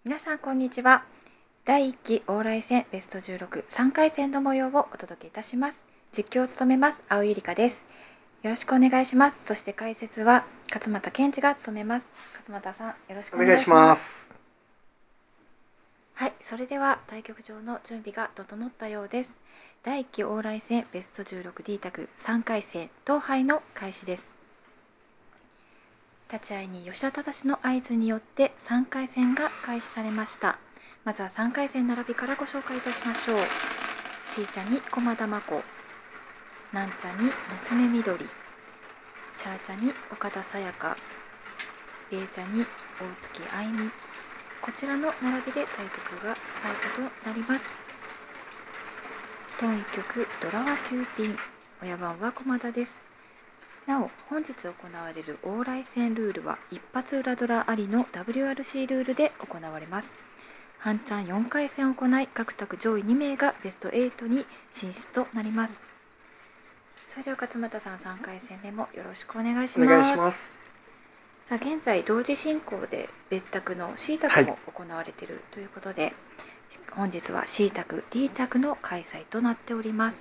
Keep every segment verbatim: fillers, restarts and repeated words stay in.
皆さんこんにちは。だいいっき往来戦ベストじゅうろくさんかい戦の模様をお届けいたします。実況を務めます青ゆりかです。よろしくお願いします。そして解説は勝俣健二が務めます。勝俣さん、よろしくお願いします。はい、それでは対局場の準備が整ったようです。だいいっき往来戦ベストじゅうろく D 卓さんかい戦統廃の開始です。立ち会いに吉田忠の合図によってさんかい戦が開始されました。まずはさんかい戦並びからご紹介いたしましょう。ちーちゃんに駒田真子、なんちゃんに夏目みどり、しゃーちゃんに岡田紗耶香、べーちゃんに大月愛美、こちらの並びで対局がスタートとなります。トンいっ局ドラはきゅうピン、親番は駒田です。なお、本日行われる往来戦ルールは一発裏ドラありの ダブリューアールシー ルールで行われます。半チャンよんかい戦を行い、各卓上位に名がベストはちに進出となります。それでは勝俣さん、さんかい戦目もよろしくお願いします。お願いします。さあ、現在同時進行で別卓の C 卓も行われているということで、はい、本日は C 卓 D 卓の開催となっております。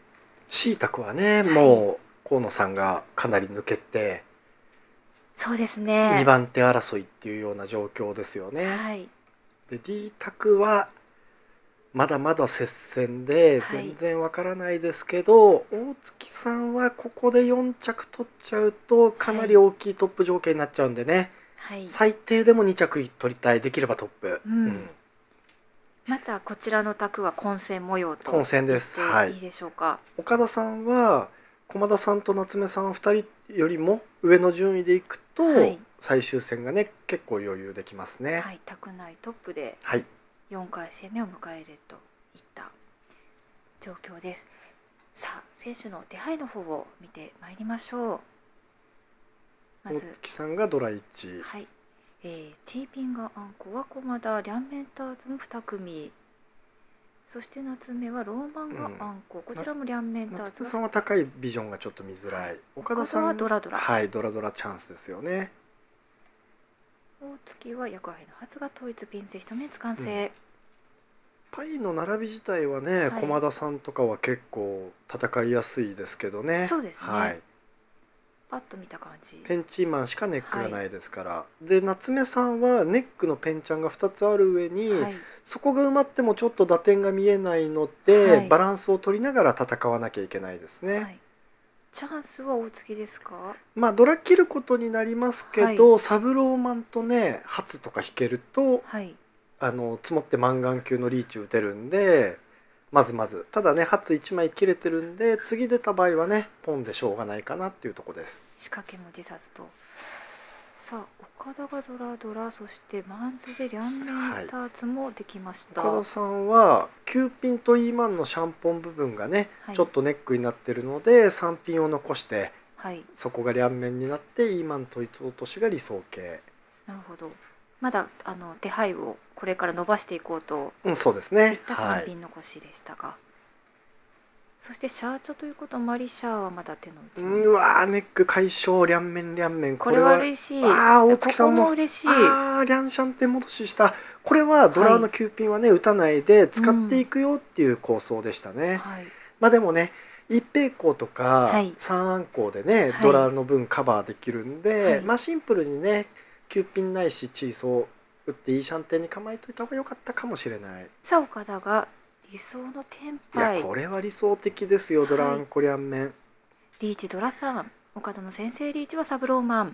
C 卓はね、はい、もう河野さんがかなり抜けて、 そうですね、 にばん手争いっていうような状況ですよね。 はい、 で D 卓はまだまだ接戦で全然わからないですけど、はい、大月さんはここでよん着取っちゃうとかなり大きいトップ条件になっちゃうんでね、はい、最低でもに着取りたい、できればトップ、 うんうん、またこちらの卓は混戦模様と言っていいでしょうか。 はい、岡田さんは駒田さんと夏目さんふたりよりも上の順位でいくと、はい、最終戦がね結構余裕できますね。 はい、卓内トップでよんかい戦目を迎えるといった状況です。さあ、選手の手配の方を見てまいりましょう。 まず大月さんがドラいち、 はい、えー、チーピンがあんこは駒田、リャンメンターズのに組、そして夏目はローマンがあんこ、うん、こちらもリャンメンターズ。 夏目さんは高いビジョンがちょっと見づらい、はい、岡田さんはドラドラ、 はい、ドラドラチャンスですよね。 大月は役割の発が統一ピンセ一目完成、うん、 パイの並び自体はね、はい、駒田さんとかは結構戦いやすいですけどね。 そうですね、はい、パッと見た感じペンチーマンしかネックがないですから、はい、で夏目さんはネックのペンチャンがふたつある上に、はい、そこが埋まってもちょっと打点が見えないので、はい、バランスを取りながら戦わなきゃいけないですね、はい、 チャンスは大月ですか。 まあドラ切ることになりますけど、はい、サブローマンとね初とか引けると、はい、あの積もってマンガン級のリーチ打てるんで、まずまずただね初いちまい切れてるんで、次出た場合はねポンでしょうがないかなっていうとこです。 仕掛けも自殺と。さあ、岡田がドラドラ、そしてマンズでリャンメンターズもできました、 はい、岡田さんはきゅうピンと イーマンのシャンポン部分がね、はい、ちょっとネックになってるのでさんピンを残して、はい、そこがリャンメンになって イーマン統一落としが理想形。 なるほど。まだあの手配をこれから伸ばしていこうといったさんピン残しでしたが、はい、そしてシャーチョということもあり、シャーはまだ手の内に。 うわー、ネック解消、リャンメンリャンメン、 これは嬉しい。 ああ、大月さんもここも嬉しい。 ああ、リャンシャンって戻しした。これはドラのきゅうピンはね、はい、打たないで使っていくよっていう構想でしたね、うん、はい、まあでもね一平行とか三暗行でね、はい、ドラの分カバーできるんで、はい、まあシンプルにねきゅうピンないしチーソー打っていいシャンテンに構えといた方が良かったかもしれない。 さあ、岡田が理想のテンパイ。 いやこれは理想的ですよ、ドラアンコリャンメン、はい、 リーチドラさん、岡田の先生リーチはサブローマン。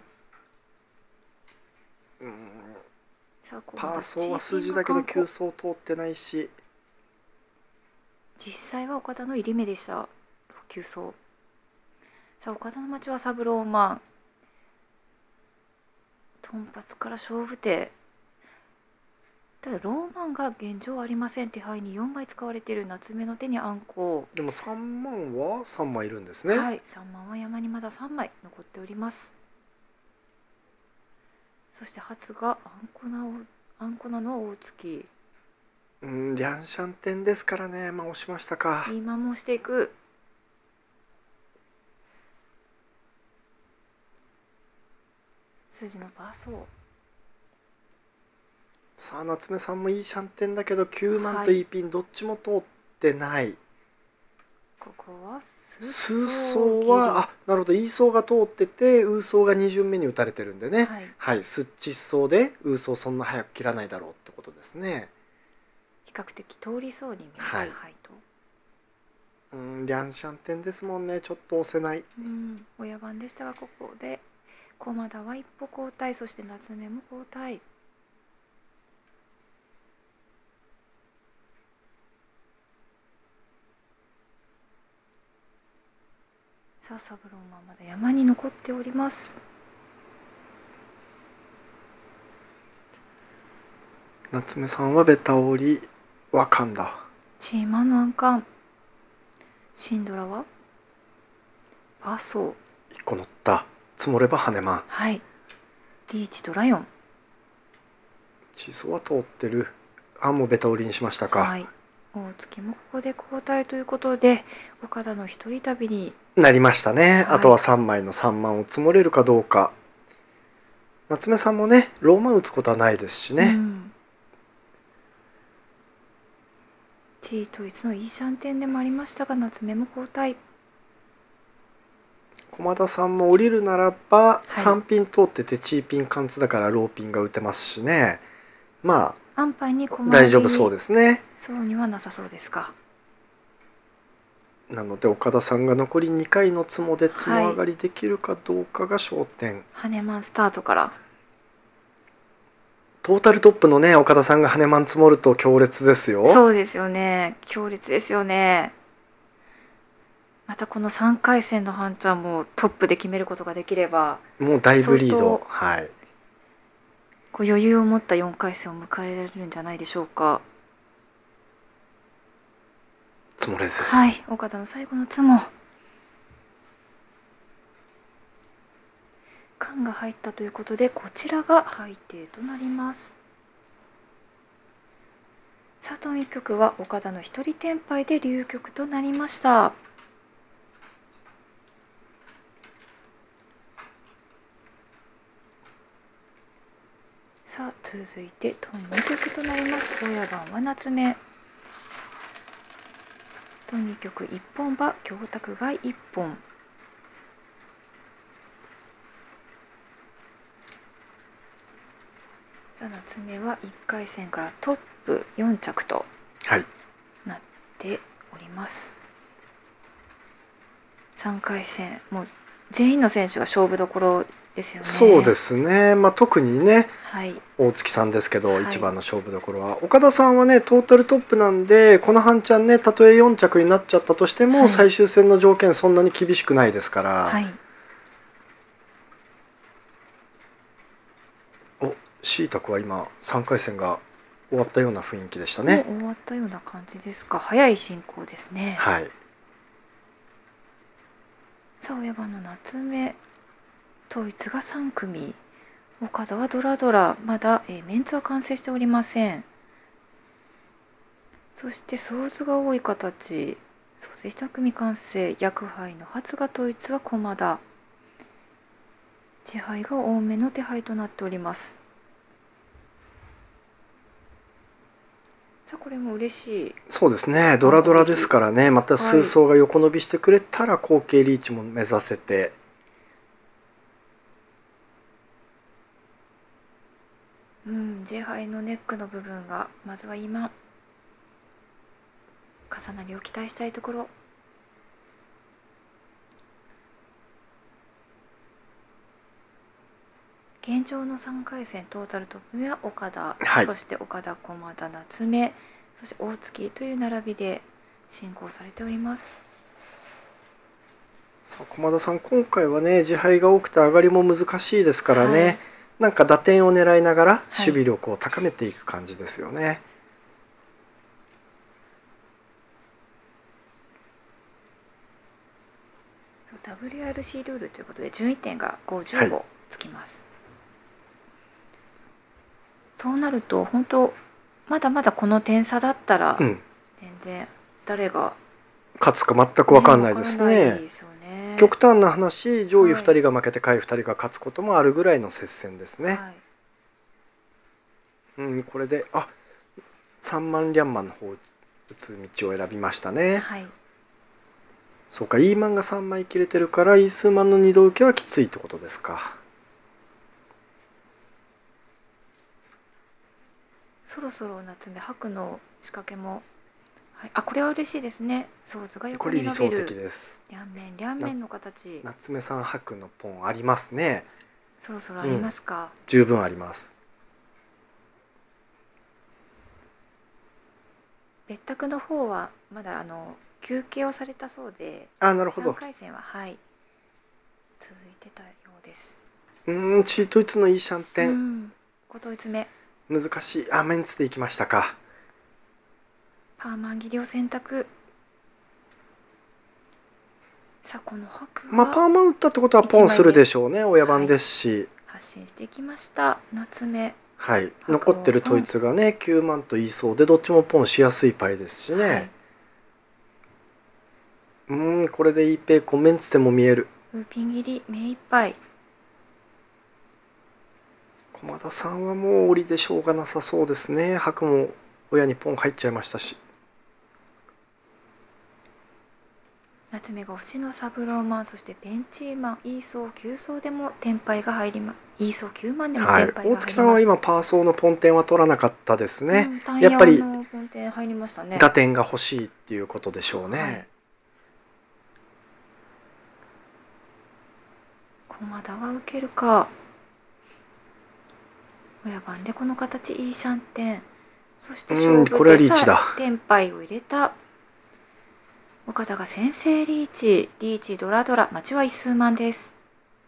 うん、さあパーソーは筋だけど急走通ってないし、 実際は岡田の入り目でした、急走。さあ、岡田の町はサブローマン、頓発から勝負手。ただローマンが現状ありません。手配によんまい使われている夏目の手にあんこ。 でもさんまんはさんまいいるんですね。 はい、さんまんは山にまださんまい残っております。そして初があんこなあんこなのは大月。 うん、リャンシャンテンですからね、まあ押しましたか。 今も押していく。筋のバーソー。 さあ夏目さんもいいシャンテンだけどきゅうまんと E ピンどっちも通ってない。 ここは数層はあなるほど、イーソーが通っててウーソーがに巡目に打たれてるんでね、はい、はい、スッチ層でウーソーそんな早く切らないだろうってことですね。 比較的通りそうに見えます。はい、はい、とうんリャンシャンテンですもんね、ちょっと押せない。 うん親番でしたがここで駒田は一歩後退、そして夏目も後退。さあサブロンはまだ山に残っております。 夏目さんはベタ折りわかんだ。 チーマのアンカン。シンドラはあそういっこ乗った。積もれば羽マン。 はい。リーチとライオン。 地層は通ってる。あもうベタ折りにしましたか。 はい。大月もここで交代ということで岡田の一人旅になりましたね。はい、あとはさんまいのさんまんを積もれるかどうか。夏目さんもねローマン打つことはないですしね。うん、 地位統一のいいシャンテンでもありましたが夏目も交代。 駒田さんも降りるならばさんピン通っててチーピン貫通だからローピンが打てますしね。まあ安牌に駒大丈夫そうですね。 そうにはなさそうですか。 なので岡田さんが残りにかいのツモでツモ上がりできるかどうかが焦点。 ハネマンスタートからトータルトップのね岡田さんがハネマン積もると強烈ですよ。 そうですよね、強烈ですよね。またこのさんかい戦のハンチャーもトップで決めることができればもうだいぶリード、はい、 こう余裕を持ったよんかい戦を迎えられるんじゃないでしょうか。 積もれず、 はい、岡田の最後のツモ缶が入ったということでこちらが配定となります。佐藤一局は岡田の一人転敗で流局となりました。さあ続いてトンに局となります。親番は夏目。トンに局いっぽん馬教託がいっぽん。さあ夏目はいっかい戦からトップよん着となっております。さんかい戦もう全員の選手が勝負どころですよね。 そうですね、まあ、特にね、 はい、 大月さんですけど、はい、一番の勝負どころは岡田さんはねトータルトップなんでこの半チャンねたとえよん着になっちゃったとしても、はい、最終戦の条件そんなに厳しくないですから、はい、おシータクは今さんかい戦が終わったような雰囲気でしたね。 もう終わったような感じですか。早い進行ですね。 はい。 さあ親番の夏目統一がさん組、岡田はドラドラまだ、えー、メンツは完成しておりません。そしてソ図が多い形、ソ図下組完成、薬杯の発芽統一は駒田、地杯が多めの手配となっております。さあこれも嬉しい。 そうですね、ドラドラですからね、また数層が横伸びしてくれたら後継リーチも目指せて、 うん、自敗のネックの部分がまずは今重なりを期待したいところ。現状のさんかい戦トータルトップ目は岡田、はい、そして岡田駒田夏目そして大月という並びで進行されております。 さあ駒田さん今回はね自敗が多くて上がりも難しいですからね、はい、なんか打点を狙いながら守備力を高めていく感じですよね。はい、 そう ダブリューアールシー ルールということで順位点がごじゅうごつきます。はい、そうなると本当まだまだこの点差だったら、うん、全然誰が勝つか全く分かんないですね。極端な話上位ふたりが負けて下位ふたりが勝つこともあるぐらいの接戦ですね。はい、 うん、これであさんまんリャンマンの方打つ道を選びましたね。 はい、 そうか、イーマンがさんまい切れてるからイースーマンのにど受けはきついってことですか。 そろそろ夏目白の仕掛けも、はい、あ、これは嬉しいですね。ソーズが横に伸びる。 これ理想的です。 両面両面の形。 夏目さん白のポンありますね。 そろそろありますか。 うん、十分あります。 別宅の方はまだあの休憩をされたそうで、 あ、なるほど。 さんかい戦ははい続いてたようです。 うん、チートイツのいいシャンテン。うん、 ご統一目。 難しい。あ、メンツでいきましたか。 パーマン切りを選択。さあこの白はまあパーマン打ったってことはポンするでしょうね。親番ですし、はい、 発進していきました夏目。 はい、残ってる統一がねきゅうまんと言いそうでどっちもポンしやすいパイですしね、はい、うんこれでいいペイコメンツでも見える。 ウーピン切り目いっぱい。 駒田さんはもう降りでしょうがなさそうですね。白も親にポン入っちゃいましたし。 夏目が星のサブローマン、そしてベンチーマン、イーソーきゅうソーでもテンパイが入ります。イーソーきゅうまんでもテンパイが入ります。はい、 大月さんは今パーソーのポンテンは取らなかったですね。 うん、やっぱりポンテン入りましたね。 打点が欲しいっていうことでしょうね。はい、 駒田は受けるか。親番でこの形いいシャンテン。そして勝負でさえテンパイを入れた。岡田が先制リーチ、リーチドラドラ、待ちは一数万です。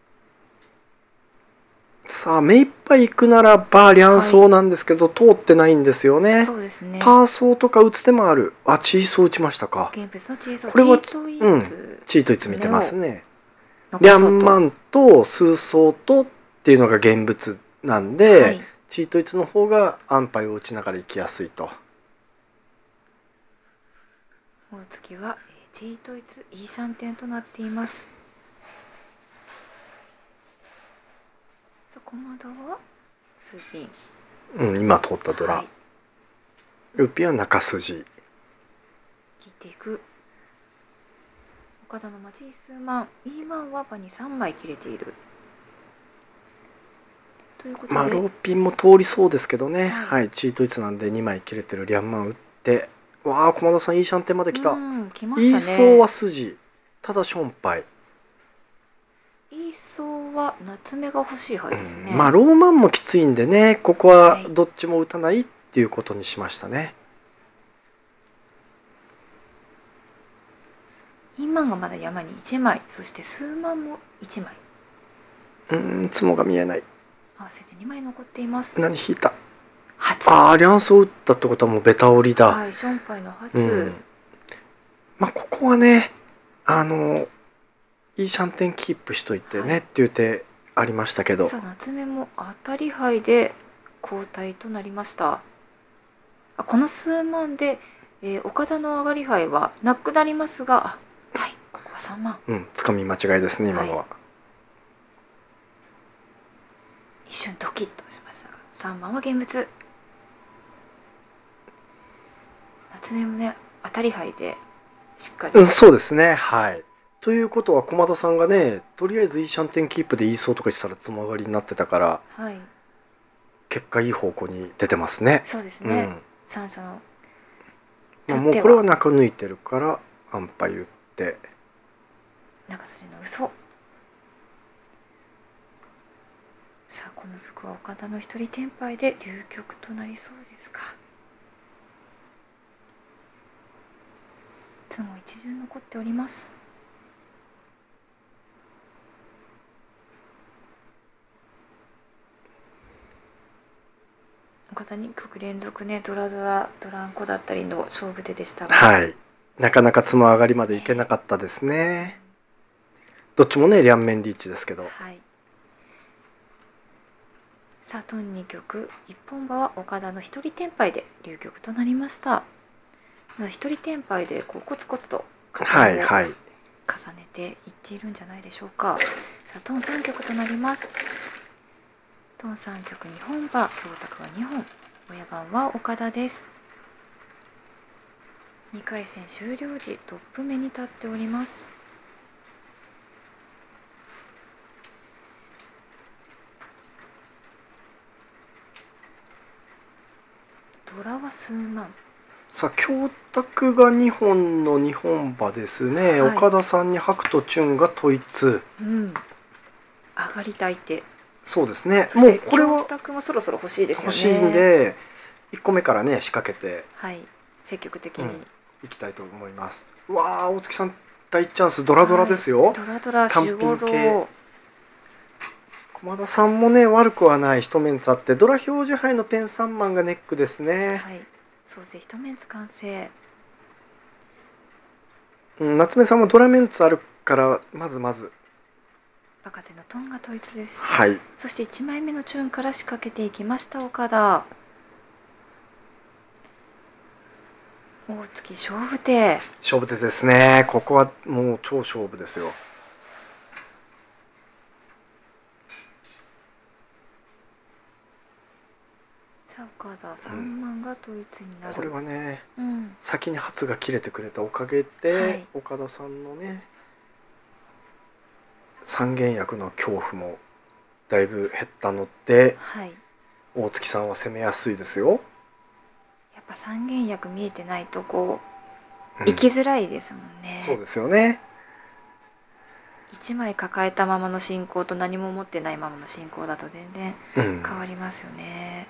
さあ目いっぱい行くならばリャンソーなんですけど、はい、通ってないんですよね。 そうですね。 パーソーとか打つ手もある。あ、チーソー打ちましたか。 現物のチーソー。 これはチートイツ、うん、チートイツ見てますね。リャンマンとスーソーとっていうのが現物なんで、はい、チートイツの方が安牌を打ちながら行きやすいと。 大月はチートイツイーシャンテンとなっています。さあ駒田はスーピン。 うん、今通ったドラ。はい、ルーピンは中筋。 切っていく。岡田の待ち数万、イーマンは場にさんまい切れている。ということで、 まあローピンも通りそうですけどね。はい、はい、チートイツなんでにまい切れてるリャンマン打って。わあ、駒田さんいいシャンテンまで来た。 来ましたね。 イーソーは筋、ただションパイ。 イーソーは夏目が欲しい牌ですね。 うん、まあローマンもきついんでね、ここはどっちも打たないっていうことにしましたね。 イーマンがまだ山にいちまい、そして数万もいちまい。 うん、ツモが見えない。 合わせてにまい残っています。 何引いた。ああ、リャンソー打ったってことはもうベタ折りだ。 はい、ションパイの初。 うん、まあここはね、あのいいシャンテンキープしといてね、はい、っていう手ありましたけど。 さあ夏目も当たり牌で交代となりました。あ、この数万で、えー、岡田の上がり牌はなくなりますが、はい、ここはさんまん。 うん、つかみ間違いですね今のは。はい、 一瞬ドキッとしましたが、さんまんは現物。夏目もね当たり牌でしっかり、 うん、そうですね。はい。ということは駒田さんがねとりあえずいいシャンテンキープで言いそうとか言ってたらつまがりになってたから、 はい、 結果いい方向に出てますね。 そうですね。うん、三者のまあもうこれは中抜いてるから安牌打って中吊りの嘘。さあこの曲は岡田の一人テンパイで流局となりそうですか。つも一巡残っております。岡田に曲連続ね、ドラドラドランコだったりの勝負手でしたが、 はい、なかなかつも上がりまでいけなかったですね。どっちもね両面リーチですけど、 はい、さあトンに局一本馬は岡田の一人テンパイで流局となりました。一人テンパイでこうコツコツとはいはい重ねていっているんじゃないでしょうか。さあトンさん局となります。トンさん局にほん馬、教卓はにほん。 親番は岡田です。にかい戦終了時トップ目に立っております。ドラは数万。 さあ教卓がにほんのにほん馬ですね、はい、岡田さんに白とチュンが統一、 うん、上がりたいて。 そうですね。もうこれは教卓もそろそろ欲しいですよね。 欲しいんでいっこめからね仕掛けて、 はい、積極的に、うん、 いきたいと思います。うわあ大月さん大チャンス、ドラドラですよ、はい、 ドラドラ単品系。 駒田さんもね悪くはない一メンツあって、ドラ表示杯のペンさんまんがネックですね。 はい、そうぜ一メンツ完成。 うん、夏目さんもドラメンツあるからまずまずバカ勢のトンが統一です。 はい。 そしていちまいめのチューンから仕掛けていきました岡田。大月勝負手。 勝負手ですね。ここはもう超勝負ですよ。 さあ岡田さんまんが統一になる、 うん、これはね、 うん、 先に初が切れてくれたおかげで、はい、岡田さんのね三元役の恐怖もだいぶ減ったので、はい、大月さんは攻めやすいですよ。 やっぱ三元役見えてないとこう、うん、生きづらいですもんね。 そうですよね。 いちまい抱えたままの進行と何も持ってないままの進行だと全然変わりますよね、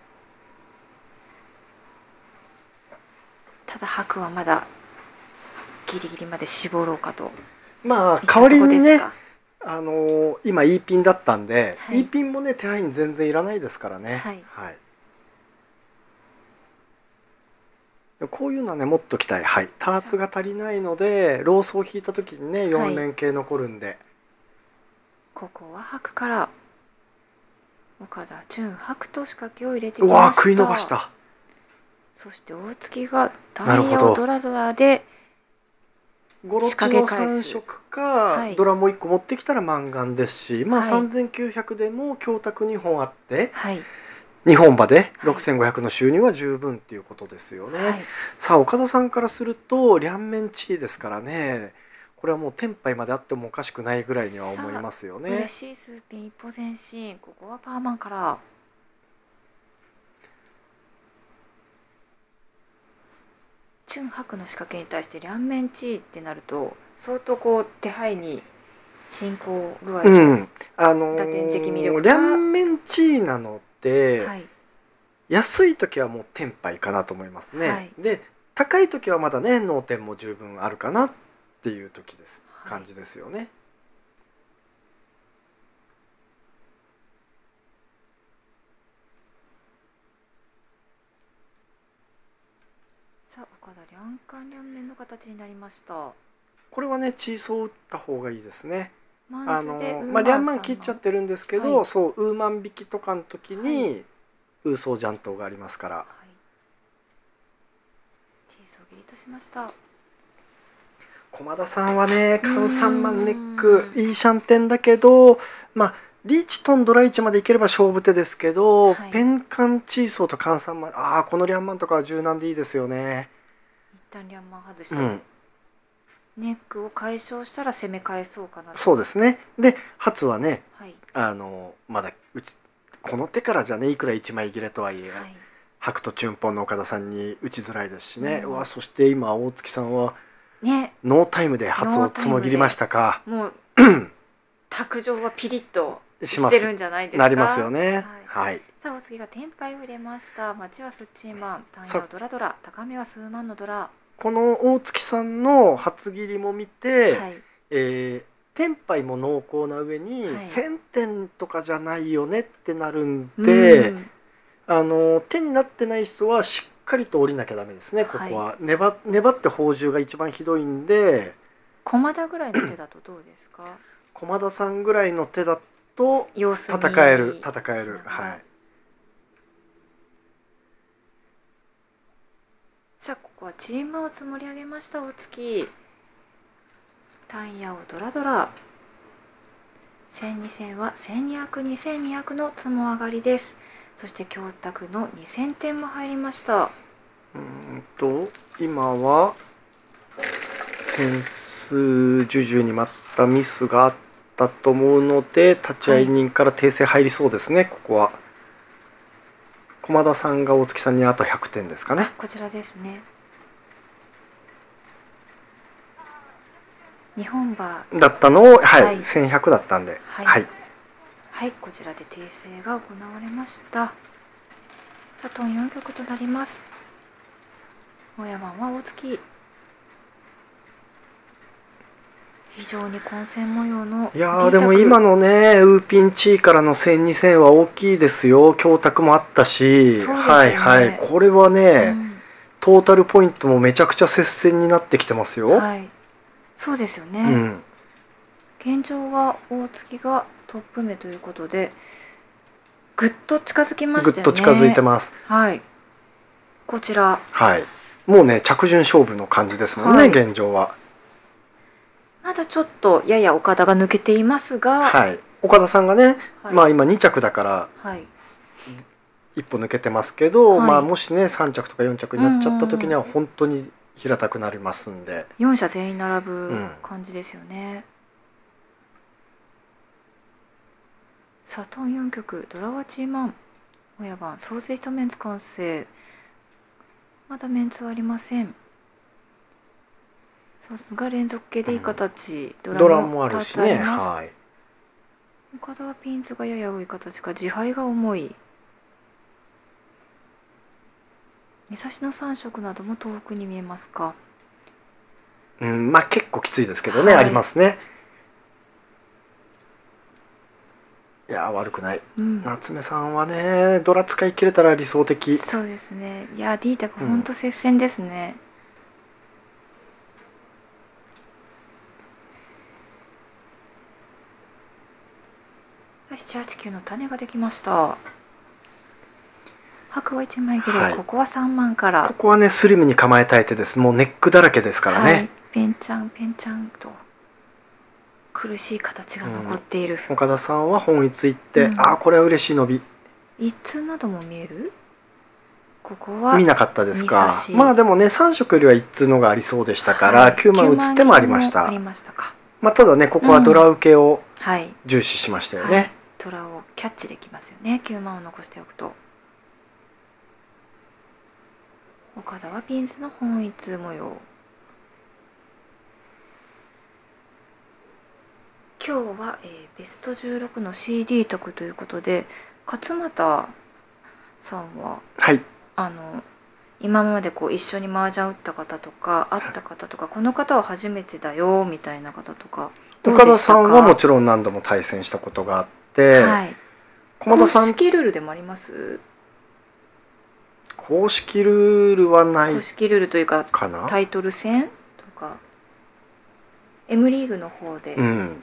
うん、ただ白はまだギリギリまで絞ろうかと。 まあ代わりにね、あのー、今 E ピンだったんで、はい、E ピンもね手配に全然いらないですからね。はい、はい、こういうのはね持っときたい。はい、ターツが足りないのでローソを引いた時にねよん連携残るんで、はい、 ここは白から岡田チュン白と仕掛けを入れてきました。 うわー食い伸ばした。 そして大月がタイヤをドラドラでゴロチのさん色か、はい、ドラもいっこ持ってきたらマンガンですし、まあ、はい、さんぜんきゅうひゃくでも教卓にほんあって、はい、にほん馬でろくせんごひゃくの収入は十分っていうことですよね。はい、さあ岡田さんからすると両面地位ですからね、これはもうテンパイまであってもおかしくないぐらいには思いますよね。 嬉しい数ピン一歩前進。ここはパーマンからチュン白の仕掛けに対して両面地位ってなると相当こう手配に進行具合の打点的魅力が、 うん、あのー、両面地位なので、はい、安い時はもうテンパイかなと思いますね。はい、で高い時はまだね脳天も十分あるかなっていう時です、はい、感じですよね。 さあ岡田両冠両面の形になりました。 これはねチーソーを打った方がいいですね。あのまあ両マン切っちゃってるんですけど、はい、そうウーマン引きとかの時に、はい、ウーソージャントがありますから、はい、 チーソー切りとしました。 駒田さんはね換さんまんネックいいシャンテンだけど、まあリーチトンドラいちまでいければ勝負手ですけど、はい、ペンカンチーソーと換さんまん、ああこのリャンマンとかは柔軟でいいですよね。 一旦リャンマン外した、うん、ネックを解消したら攻め返そうかなと。 そうですね。で初はね、はい、あのまだうちこの手からじゃねいくらいちまい切れとはいえ、はい、白とチュンポンの岡田さんに打ちづらいですしね、うん、うわそして今大月さんは、ね、ノータイムで初をつもぎりましたか。 もう卓上はピリッとしてるんじゃないですか。 なりますよね。はい、はい、 さあ大月がテンパイを入れました。町はスッチーマン、単ヤドラドラ、高めは数万のドラ。 この大月さんの初切りも見て、はい、えー、テンパイも濃厚な上に、はい、せんてんとかじゃないよねってなるんで、うん、あの手になってない人はしっかりと降りなきゃダメですね。ここは、はい、粘, 粘って宝珠が一番ひどいんで。 駒田ぐらいの手だとどうですか？ 駒田さんぐらいの手だと戦える戦える。はい。 さあここはチームを積もり上げました大月。単ヤをドラドラ。せんにせんはせんにひゃく、にせんにひゃくの積も上がりです。 そして教託のにせんてんも入りました。 うんと今は点数授受にまたミスがあったと思うので、立会人から訂正入りそうですね、はい、ここは駒田さんが大月さんにあとひゃくてんですかね。 こちらですね。日本馬だったのを、はい、はい、せんひゃくだったんで、 はい、はいはい、こちらで訂正が行われました。さあトンよん局となります。親番は大月。非常に混戦模様のいやーでも今のねウーピンチーからのせんにせんは大きいですよ。教託もあったし、ね、はいはいこれはね、うん、トータルポイントもめちゃくちゃ接戦になってきてますよ。 はい、そうですよね、うん、現状は大月がトップ目ということでぐっと近づきましたよね。 ぐっと近づいてます。 はいこちらはいもうね着順勝負の感じですもんね、はい、現状は。 まだちょっとやや岡田が抜けていますが、 はい、岡田さんがね、はい、まあ今に着だから一歩抜けてますけど、はい、まあもしねさん着とかよん着になっちゃった時には本当に平たくなりますんで、 よん社全員並ぶ感じですよね、うん、さあトンよん局ドラワチーマン親番総勢一メンツ完成。まだメンツはありません。さすが連続系でいい形、 うん、ドラもあるしね。はい。 岡田はピンズがやや多い形か自敗が重い。目差しの三色なども遠くに見えますか。 うんまあ結構きついですけどね、はい、ありますね。いや悪くない、うん、夏目さんはねドラ使い切れたら理想的。 そうですね。いや D 卓ほんと接戦ですね、うん、ななはちきゅうの種ができました。白はいちまい切れ、はい、ここはさんまんから。 ここはねスリムに構えたい手です。もうネックだらけですからね、はい、 ペンチャンペンチャンと苦しい形が残っている、 うん、岡田さんは本一行って、うん、ああこれは嬉しい伸び。 一通なども見える。ここは見なかったですか。まあでもねさん色よりは一通のがありそうでしたから、はい、きゅうまん打つ手もありました。 ありましたか。 まあただねここはドラ受けを重視しましたよね、うんはい、 ドラをキャッチできますよね。きゅうまんを残しておくと。岡田はピンズの本一模様。今日は、えー、ベストじゅうろくの シーディー 卓ということで勝俣さんは、 はい、 あの今までこう一緒に麻雀打った方とか会った方とか、はい、この方は初めてだよみたいな方とか岡田さんはもちろん何度も対戦したことがあって、はい、 駒田さん公式ルールでもあります。 公式ルールはない公式ルールというかタイトル戦とか M リーグの方で、 うんうん、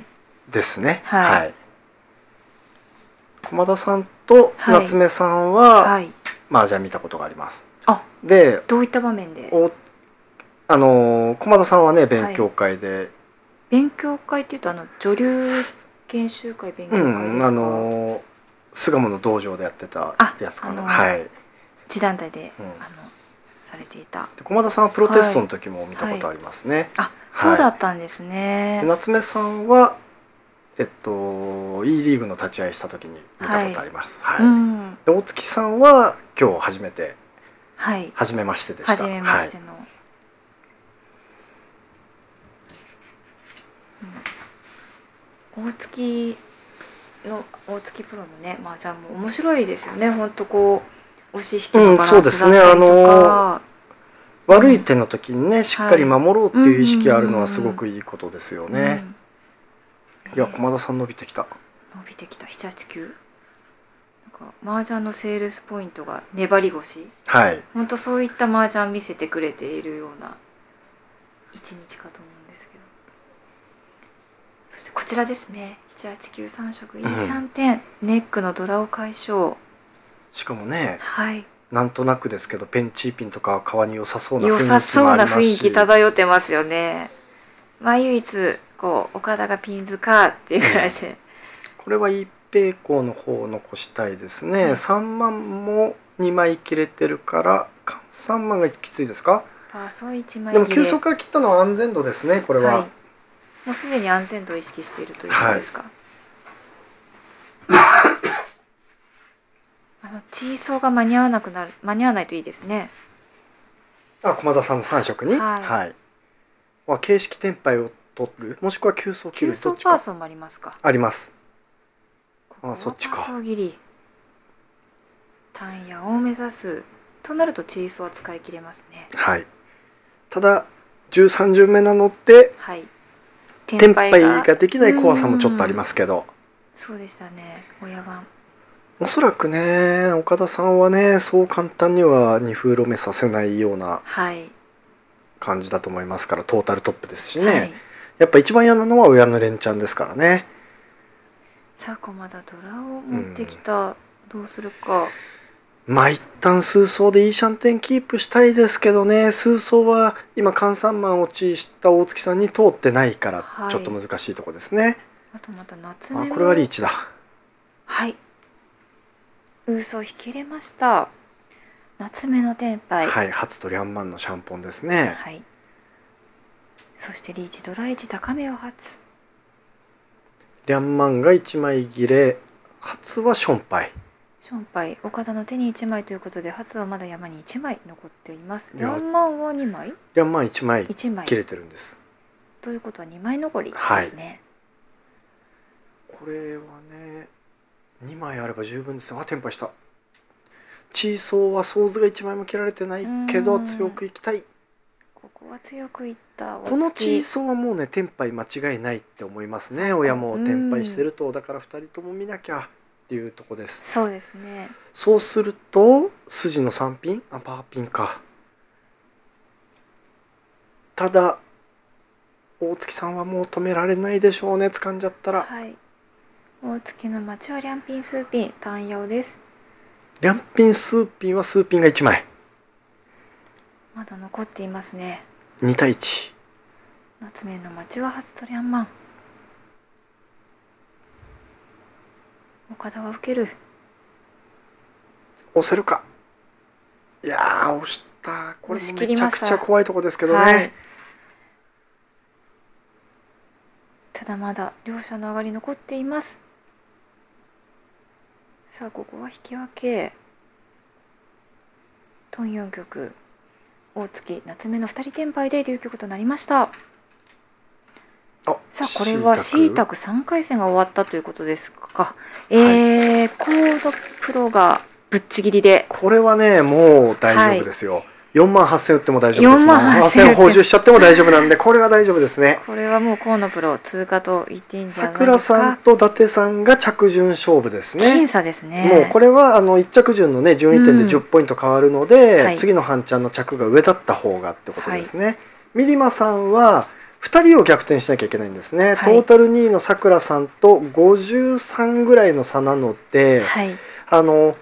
ですね。はい、はい、駒田さんと夏目さんは、はい、麻雀見たことがあります。 あでどういった場面で。 おあの駒田さんはね勉強会で、はい、 勉強会っていうとあの女流研修会勉強会ですか。うん、あの巣鴨の道場でやってたやつかな。はい。 一団体で、うん、あのされていた。 駒田さんはプロテストの時も見たことありますね。はいはい、 あ、そうだったんですね。 で夏目さんはえっと E リーグの立ち会いした時に見たことあります。はい。はいうん、で大月さんは今日初めて、はい、初めましてでした。 初めましての。はいうん、大月の大月プロのね、まあじゃあもう面白いですよね。本当こう押し引きのバランスだったりとか、うん、そうですね。あの悪い手の時にね、うん、しっかり守ろうっていう意識があるのはすごくいいことですよね。いや駒田さん伸びてきた。 伸びてきたななはちきゅう。なんか麻雀のセールスポイントが粘り腰。はい。本当そういった麻雀見せてくれているような一日かと思うんですけど。そしてこちらですね。ななはちきゅうさん色イーシャンテン、うん、ネックのドラを解消。 しかもね、 はい、 なんとなくですけどペンチーピンとかは革に良さそうな雰囲気もありますし、 良さそうな雰囲気漂ってますよね。まあ唯一こう岡田がピンズかっていうぐらいで、うん、 これはいい平行の方を残したいですね、はい、さんまんもにまい切れてるからさんまんがきついですか。 パーソーいちまいでも急速から切ったのは安全度ですねこれは、はい、 もうすでに安全度を意識しているということですか。はい、あのチーソーが間に合わなくなる間に合わないといいですね。 あ、駒田さんのさん色に、はい、はい、は形式転廃を取るもしくは急走切る、 急走パーソンもありますか。 あります。 ここはパーソー切り単野を目指すとなるとチーソーは使い切れますね。 はい。ただじゅうさん巡目なので、はい、転廃ができない怖さもちょっとありますけど。 そうでしたね。親番おそらくね岡田さんはねそう簡単にはに封路目させないような感じだと思いますから、トータルトップですしね、はい、やっぱ一番嫌なのは親の連チャンですからね。 さあ駒田ドラを持ってきた、うん、どうするか。 まあ一旦数走でいいシャンテンキープしたいですけどね、数走は今換算マン落ちした大月さんに通ってないからちょっと難しいとこですね、はい、 あとまた夏目もこれはリーチだ。 はい、ウーソー引き入れました。夏目の天杯、 はい、初とリャンマンのシャンポンですね。 はい、そしてリーチドラいち高めを初リャンマンがいちまい切れ、初はションパイションパイ岡田の手にいちまいということで初はまだ山にいちまい残っています。リャンマンはにまいリャンマンいちまい切れてるんです。 ということはにまい残りですね、 はい、これはねにまいあれば十分ですよ。あ、テンパイした。チーソーはソーズがいちまいも切られてないけど強くいきたい。 ここは強くいった。 このチーソーはもうねテンパイ間違いないって思いますね。親もテンパイしてると、だからふたりとも見なきゃっていうとこです。 そうですね。 そうすると筋のさんピン、あパーピンか。ただ大月さんはもう止められないでしょうね、掴んじゃったら。 はい、大月の町はリャンピンスーピン単用です。 リャンピンスーピンはスーピンがいちまいまだ残っていますね。 にたいいち。 夏目の町は初とリャンマン。岡田は受ける。 押せるか。いやー押した。これもめちゃくちゃ怖いとこですけどね、はい、 ただまだ両者の上がり残っています。さあここは引き分け。トンよん局大月夏目のふたり転敗で流局となりました。さあこれはシータクさんかい戦が終わったということですか。えーはい、コードプロがぶっちぎりで、 これはねもう大丈夫ですよ、はい、よんまんはっせん打っても大丈夫です。よんまんはっせん補充しちゃっても大丈夫なんでこれは大丈夫ですね。 これはもう河野プロ通過と言っていいんじゃないですか。 桜さんと伊達さんが着順勝負ですね。 僅差ですね。 もうこれはあのいち着順のね順位点でじゅっポイント変わるので、うんはい、次の半チャンの着が上だった方がってことですね、はい、ミリマさんはふたりを逆転しなきゃいけないんですね、はい、トータルにいのさくらさんとごじゅうさんぐらいの差なので、はい、あの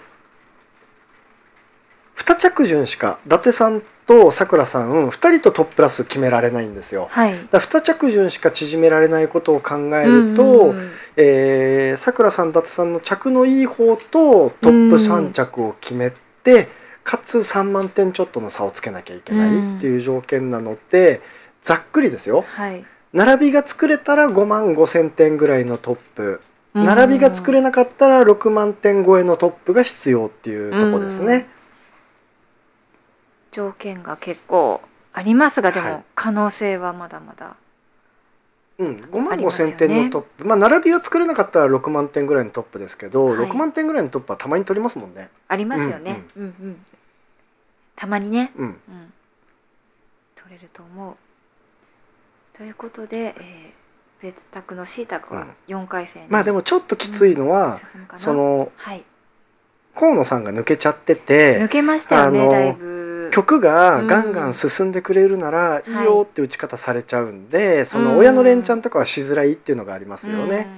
に着順しか伊達さんとさくらさんふたりとトッププラス決められないんですよ、はい、だからに着順しか縮められないことを考えるとさくらさん伊達さんの着のいい方とトップさん着を決めてかつさんまんてんちょっとの差をつけなきゃいけないっていう条件なのでざっくりですよ、はい、並びが作れたらごまんごせんてんぐらいのトップ、並びが作れなかったらろくまんてん超えのトップが必要っていうとこですね。 条件が結構ありますが、でも可能性はまだまだ、 うん、ごまんごせんてんのトップ、まあ並びが作れなかったらろくまんてんぐらいのトップですけど、はい、ろくまんてんぐらいのトップはたまに取りますもんね。 ありますよね、うんうんうんうん、たまにね、うんうん、取れると思う。ということで、えー、別宅の C 宅はよんかい戦に、 うん、まあでもちょっときついのは、うん、その、はい、河野さんが抜けちゃってて抜けましたよね、だいぶ曲がガンガン進んでくれるならいいよって打ち方されちゃうんで、はい、その親の連チャンとかはしづらいっていうのがありますよね、うん、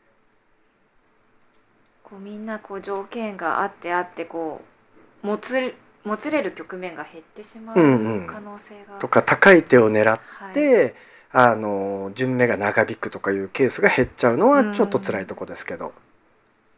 こうみんなこう条件があってあってこうもつもつれる局面が減ってしまう可能性が、 うんうん、とか高い手を狙って、はい、あの順目が長引くとかいうケースが減っちゃうのはちょっと辛いとこですけど、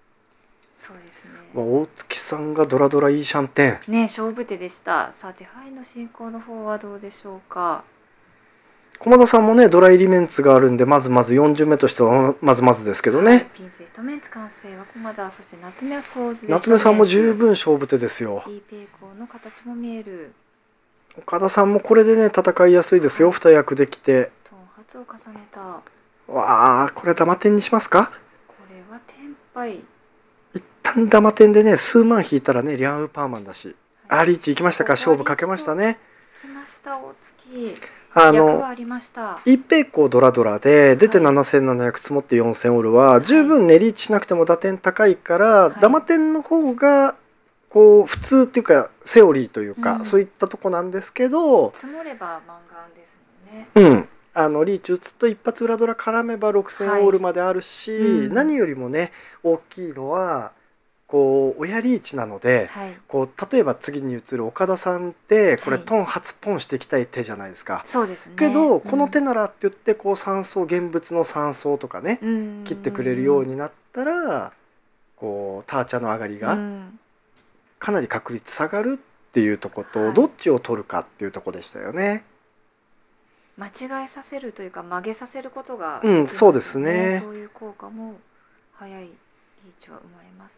そうですね。 まあ、大月さんがドラドラいいシャンテン。 ね、勝負手でした。さあ手配の進行の方はどうでしょうか。 駒田さんもねドライリメンツがあるんでまずまずよん巡目としてはまずまずですけどね、はい、 ピンスイートメンツ完成は駒田、そして夏目は掃除で夏目さんも十分勝負手ですよ。 いい平行の形も見える。 岡田さんもこれでね戦いやすいですよ、はい、に役できてトン発を重ねた。 わあこれダマ点にしますか。 これはテンパイ。 一旦ダマ点でね数万引いたらねリャンウーパーマンだし、はい、あリーチ行きましたか。勝負かけましたね。 来ました大月。 あの一平行ドラドラで出てななせんななひゃく積もってよんせんオールは十分ねリーチしなくても打点高いから、はい、ダマ点の方がこう普通っていうかセオリーというか、うん、そういったとこなんですけど、 積もれば満願ですもんね。 うんあのリーチ打つと一発裏ドラ絡めばろくせんオールまであるし、はいうん、何よりもね大きいのはこう親リーチなので、はい、こう例えば次に移る岡田さんってこれ、はい、トン初ポンしていきたい手じゃないですか。 そうですね。 けど、うん、この手ならって言ってこう三層現物の三層とかね切ってくれるようになったらこうターチャの上がりがかなり確率下がるっていうとこと、はい、どっちを取るかっていうとこでしたよね。 間違えさせるというか曲げさせることが、 ね、うんそうですね。 そういう効果も早いリーチは生まれます。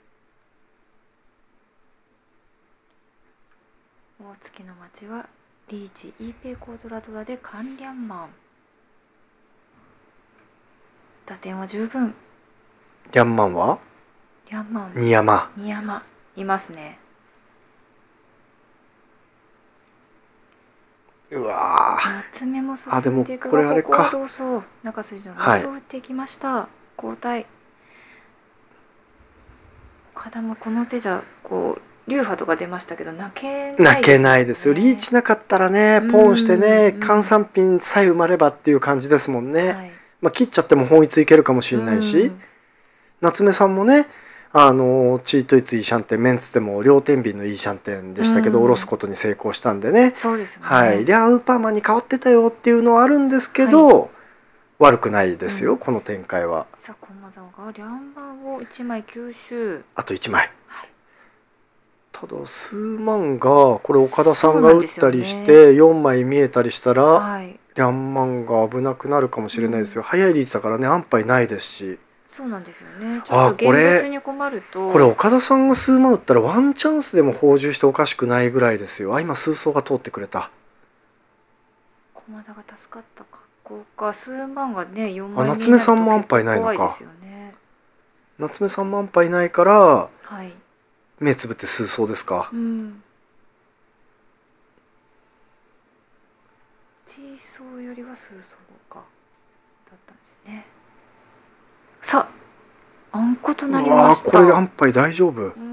大月の町はリーチイーペイコードラドラでカンリャンマン。打点は十分。 リャンマンはリャンマン二山二山いますね。 うわ夏目も進んでいくがここは同走中筋のロスを打っていきました、はい、交代。岡田もこの手じゃこう流派とか出ましたけど泣けないですよね。泣けないですよ。 リーチなかったらねポンしてね換算ピンさえ埋まればっていう感じですもんね、はい、まあ切っちゃっても本一いけるかもしれないし、夏目さんもねあのチートイツいいシャンテンメンツでも両天秤のいいシャンテンでしたけど、下ろすことに成功したんでね。 そうですよね。 はい、リャンウーパーマンに変わってたよっていうのはあるんですけど、はい、悪くないですよ、うん、この展開は。 さあ駒澤がリャンバンをいちまい吸収。 あといちまい。はい、ただ数万がこれ岡田さんが打ったりしてよんまい見えたりしたら、はい、リャンマンが危なくなるかもしれないですよ、うん、早いリーチだからね安牌ないですし。 そうなんですよね。ちょっと現物に困るとこれ岡田さんが数万打ったらワンチャンスでも放充しておかしくないぐらいですよ。あ今数層が通ってくれた。 駒田が助かった格好か。数万がねよんまいになると夏目さんも安牌ないのか。 怖いですよね。 夏目さんも安牌ないから、はい、目つぶって数層ですか。うん、 G 層よりは数層かだったんですね。さあ、あんことなりました。 これ安牌大丈夫。 うん、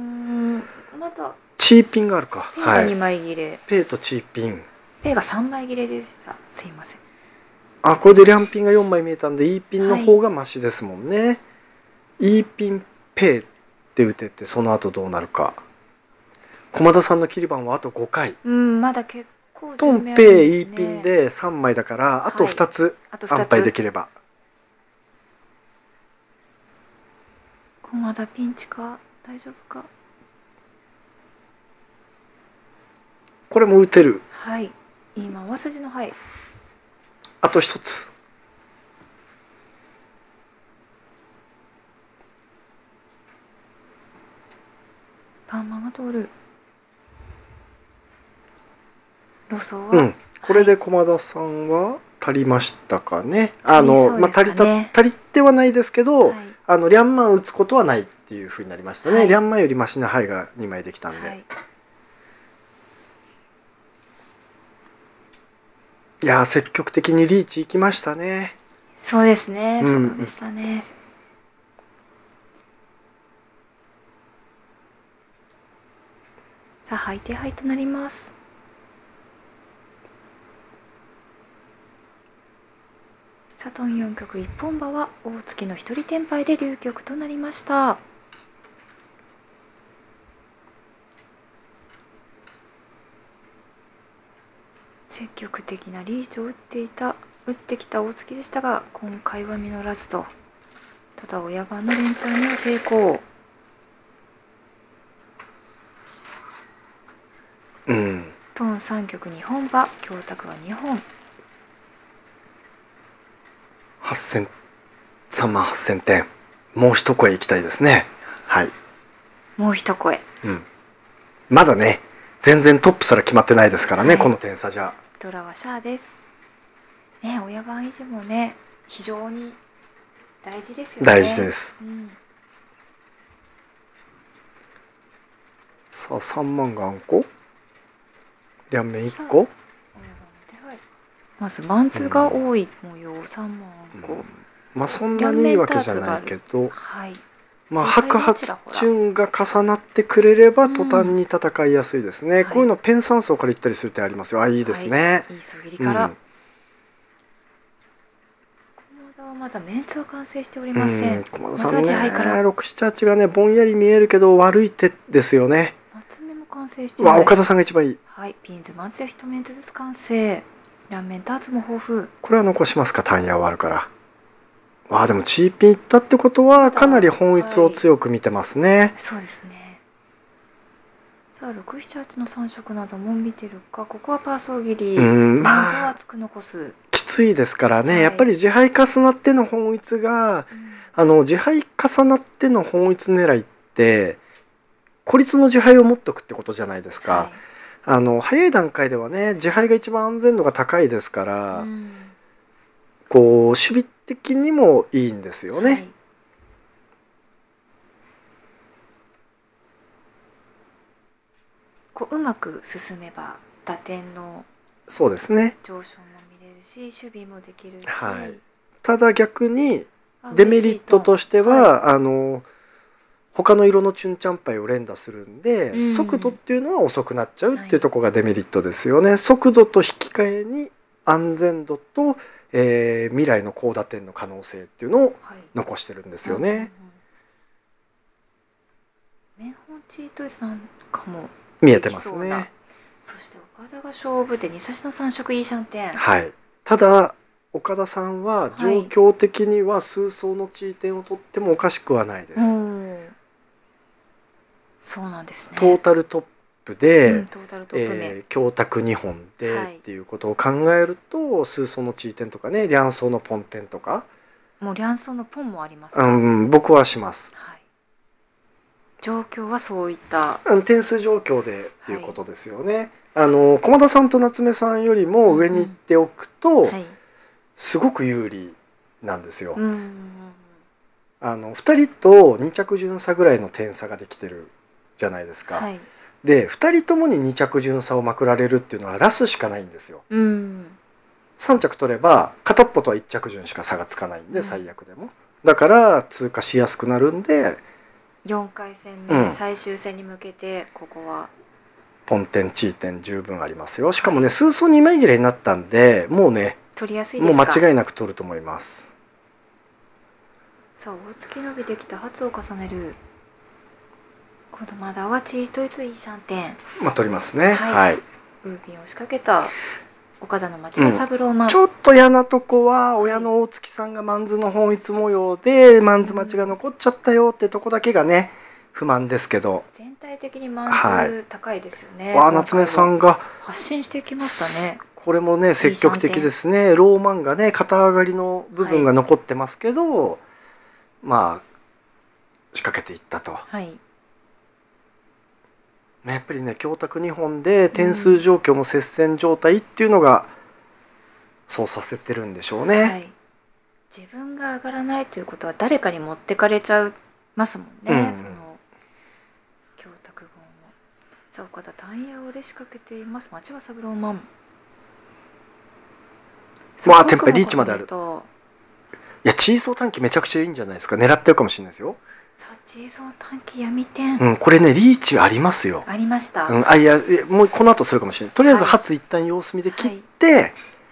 まだチーピンがあるか。 ペイがにまい切れ。 はい、ペイとチーピン。 ペイがさんまい切れでした。すいません。 あ、これでリャンピンがよんまい見えたんで E ピンの方がマシですもんね。はい、E ピンペイって打ててその後どうなるか。駒田さんの切り番はあとごかい。 うん、まだ結構トンペイ E ピンでさんまいだからあとふたつ安牌できれば。 駒田ピンチか大丈夫か。 これも打てる。 はい、今上筋のはい。 あと一つ。 パーマが通る。路層は、 うん、これで駒田さんは足りましたかね。あのまあ足りた足りてはないですけど、はい、あのリャンマン打つことはないっていうふうになりましたね。はい、リャンマンよりマシな牌がにまいできたんで。はい、いや積極的にリーチいきましたね。 そうですね。うん、そうでしたね。さあ配手牌となります。サトンよん局一本馬は大月の一人天敗で流局となりました。積極的なリーチを打っていた打ってきた大月でしたが今回は実らずと。ただ親番の連チャンには成功。 うん、 トーンさん局にほん馬、教託はにほん。 はっせん、さんまんはっせんてん。もう一声いきたいですね。はい。 もう一声。 うん。まだね、全然トップすら決まってないですからね、はい、この点差じゃ。 ドラはシャアです。ね、親番維持もね、非常に大事ですよね。 大事です。 うん、 さあ、さんまんが何個？両面いっこ？ まずマンズが多い模様、うん、さんまんこ、うん、 まあそんなにいいわけじゃないけど、 はい、 まあ白髪順が重なってくれれば途端に戦いやすいですね、うん、こういうのペン三層からいったりする手ありますよ。あ、いいですね、 はい、いいそぎりから、うん、駒田はまだメンツは完成しておりません。 駒田さんね、ろく、なな、はちがねぼんやり見えるけど悪い手ですよね。 夏目も完成してない。 わ、岡田さんが一番いい。 はい、ピンズマンズで一メンツずつ完成。両面ターツも豊富。 これは残しますか、単野終わるから。わあ、でもチーピンいったってことはかなり本一を強く見てますね、はい、 そうですね。さあろく、なな、はちのさん色なども見てるか。ここはパーソー切り、まあ、は厚く残す。 きついですからね、はい、やっぱり自敗重なっての本一が、うん、あの自敗重なっての本一狙いって孤立の自敗を持っておくってことじゃないですか、はい、あの早い段階ではね自敗が一番安全度が高いですから、うん、こう守備的にもいいんですよね、はい、 こううまく進めば打点のそうですね上昇も見れるし守備もできるし、 はい、ただ逆にデメリットとしては、はい、あの他の色のチュンチャンパイを連打するんで、うん、速度っていうのは遅くなっちゃうっていうところがデメリットですよね、はい、速度と引き換えに安全度と、えー、未来の高打点の可能性っていうのを残してるんですよね、はい、うんうんうん、 メンホンチートイさんかも見えてますね。 そして岡田が勝負でに差しのさん色いいシャンテン、 はい、ただ岡田さんは状況的には数層の地位点を取ってもおかしくはないです、 はい、そうなんですね。 トータルトップで、 うん、トータルトップ目、 えー、教託にほんで、はい、っていうことを考えると数層の地位点とかね、両層のポン点とか、 もう両層のポンもありますか、 うん、僕はします、 はい、状況はそういった点数状況でっていうことですよね、はい、あの駒田さんと夏目さんよりも上に行っておくと、うんうん、はい、すごく有利なんですよ、うんうんうん、あのふたりとに着順差ぐらいの点差ができてるじゃないですか、はい、でふたりともにに着順差をまくられるっていうのはラスしかないんですよ、うん、さん着取れば片っぽとはいち着順しか差がつかないんで、うん、最悪でもだから通過しやすくなるんでよんかい戦目、うん、最終戦に向けてここはポン点チー点十分ありますよ。しかもね、はい、数層に枚切れになったんでもうね取りやすいですか。 もう間違いなく取ると思います。 さあ大月伸びてきた発を重ねる今度まだはチートイツイーシャンテン、 まあ取りますね、はい、はい、 ウーピンを仕掛けた岡田の町の三郎マン、 うん、ちょっと嫌なとこは親の大月さんがマンズの本一模様でマンズ町が残っちゃったよってとこだけがね不満ですけど全体的にマンズ高いですよね、 はい、夏目さんが発信してきましたね。 これもね積極的ですね。ローマンがね肩上がりの部分が残ってますけど、はい、まあ仕掛けていったと、はい、やっぱりね教託にほんで点数状況も接戦状態っていうのがそうさせてるんでしょうね、はい、 自分が上がらないということは誰かに持ってかれちゃいますもんね、うん、その教託本を。さあ岡田単野で仕掛けています。町は三郎マン、 まあテンパリーチまである。いやチーソー短期めちゃくちゃいいんじゃないですか。狙ってるかもしれないですよ。 さあチーソー短期闇点、 うん、これねリーチありますよ。 ありました、 うん、あいやもうこの後するかもしれない。とりあえず初一旦様子見で切って、はいはい、い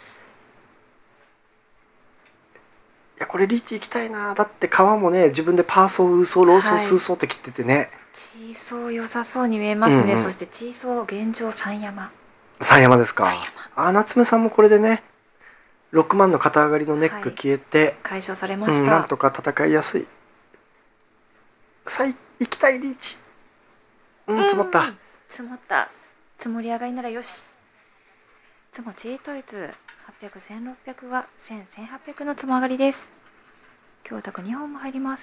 やこれリーチ行きたいな。だって皮もね自分でパーソーウーソーローソースーソーって切っててね、はい、 チーソー良さそうに見えますね、うんうん、そしてチーソー現状三山三山ですか。あ夏目さんもこれでねろくまんの肩上がりのネック消えて、はい、 解消されました、 うん、なんとか戦いやすい。さあ行きたいリーチ、うん、積もった積もった。 つ盛り上がりならよし。つもチートイツはっぴゃく、せんろっぴゃくはせん、せんはっぴゃくのつも上がりです。強卓にほんも入ります。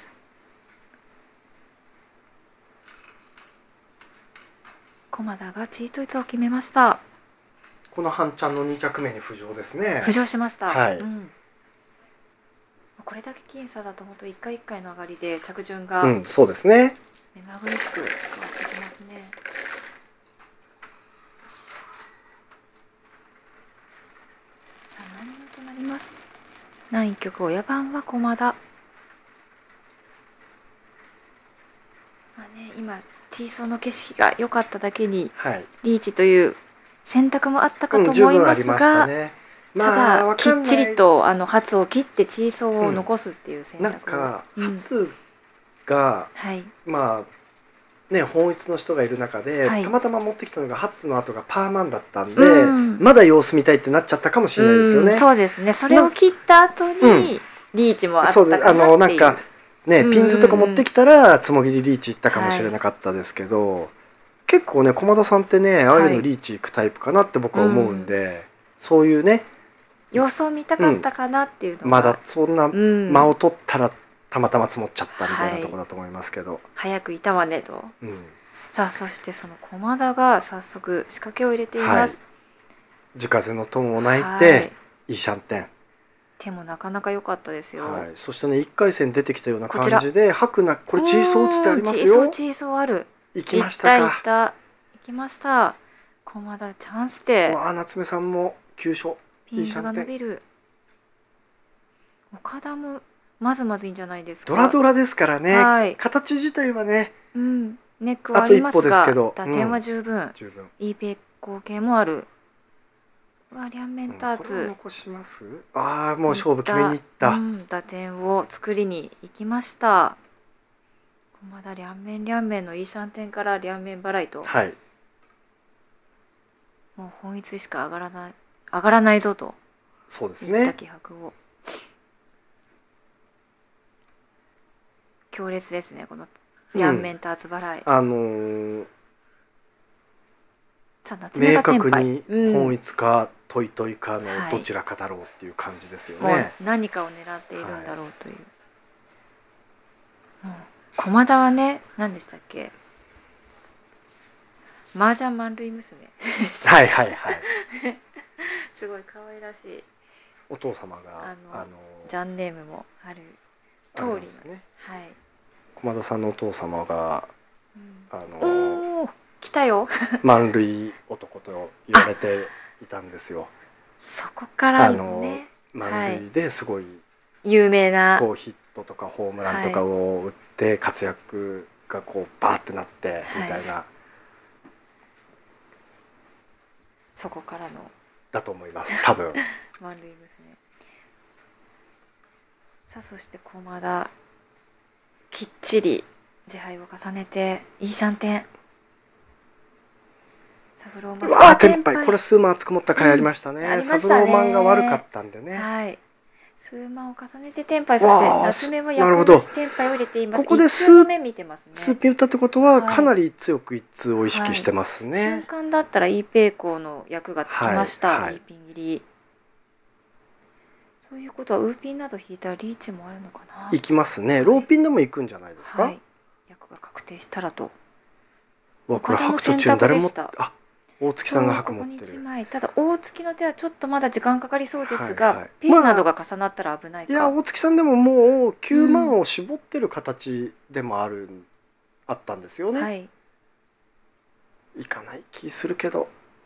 駒田がチートイツを決めました。 この半チャンのに着目に浮上ですね。 浮上しました。 はい、 うん、これだけ僅差だと本当一回一回の上がりで着順が、 うん、そうですね。 目まぐるしく変わってきますね。さあ何となります。南局親番は駒田。まあね、今チーソーの景色が良かっただけに、はい、リーチという選択もあったかと思いますが、うんね、まあ、ただきっちりとあの初を切ってチーソーを残すっていう選択を、うん、 なんか初が、うん、はい、まあね本一の人がいる中で、はい、たまたま持ってきたのが初の後がパーマンだったんで、うん、まだ様子見たいってなっちゃったかもしれないですよね。 うん、そうですね。それを切った後にリーチもあったかなっていう。 そうです。あのなんかね、ピンズとか持ってきたらつもぎりリーチいったかもしれなかったですけど、はい、結構ね駒田さんってねああいうのリーチいくタイプかなって僕は思うんで、はい、うん、そういうね様子を見たかったかなっていうのが、 うん、まだそんな間を取ったらたまたま積もっちゃったみたいなところだと思いますけど、はい、 早くいたわねと、うん、さあそしてその駒田が早速仕掛けを入れています。 はい、地風のトンを鳴いて、はい、いいシャンテン。 手もなかなか良かったですよ。 はい、そしてねいっかい戦出てきたような感じで白なこれチーソー打つってありますよ。チーソーチーソーある。 行きましたか。 いったいった行きました。駒田チャンスで。 あ夏目さんも急所。 ピンズが伸びる。岡田もまずまずいいんじゃないですか。 ドラドラですからね。はい、形自体はね。 うん。ネックはありますが、 けど打点は十分。うん、 十分。 いいペ合計もある。わ両面ターツ、 うん、残します。ああもう勝負決めにいった、 うん、打点を作りに行きました。まだ両面両面のいいシャンテンから両面払いと、 はい、 もう本一しか上がらない上がらないぞとそうですね。 言った気迫を強烈ですねこの両面ターツ払い、うん、 あのー明確に本一かトイトイかのどちらかだろうっていう感じですよね。はい、 何かを狙っているんだろうという。はい、駒田はね何でしたっけ。麻雀満塁娘。 はいはいはい。 すごい可愛らしい。 お父様があの、あのジャンネームもある通りの、ね、はい。 駒田さんのお父様が、うん、あの。 来たよ満塁男と言われていたんですよ。 そこからのね満塁ですごい有名なこうヒットとかホームランとかを打って活躍がこうバーってなってみたいな、はい、 そこからのだと思います多分満塁娘。さあそして駒田きっちり自敗を重ねていいシャンテン。 うわーテンパイこれ数万熱く持った回ありましたね。うん、サブローマンが悪かったんでね。 はい。数万を重ねてテンパイ、そして夏目は役なしテンパイを入れています。 ここで数目見てますね。数ピン打ったってことはかなり強く一通を意識してますね。はい、 瞬間だったらイーペイコーの役がつきました。はいはい、イーピン切り。ということはウーピンなど引いたらリーチもあるのかな。 いきますね。ローピンでも行くんじゃないですか。はい、 役が確定したらと。 わこれ白途中誰もあ。大月さんが白持ってる。 ただ大月の手はちょっとまだ時間かかりそうですが、はいはい、ペンなどが重なったら危ないか、 まあ、いや大月さんでももうきゅうまんを絞ってる形でもある、うん、あったんですよね、はい、いかない気するけど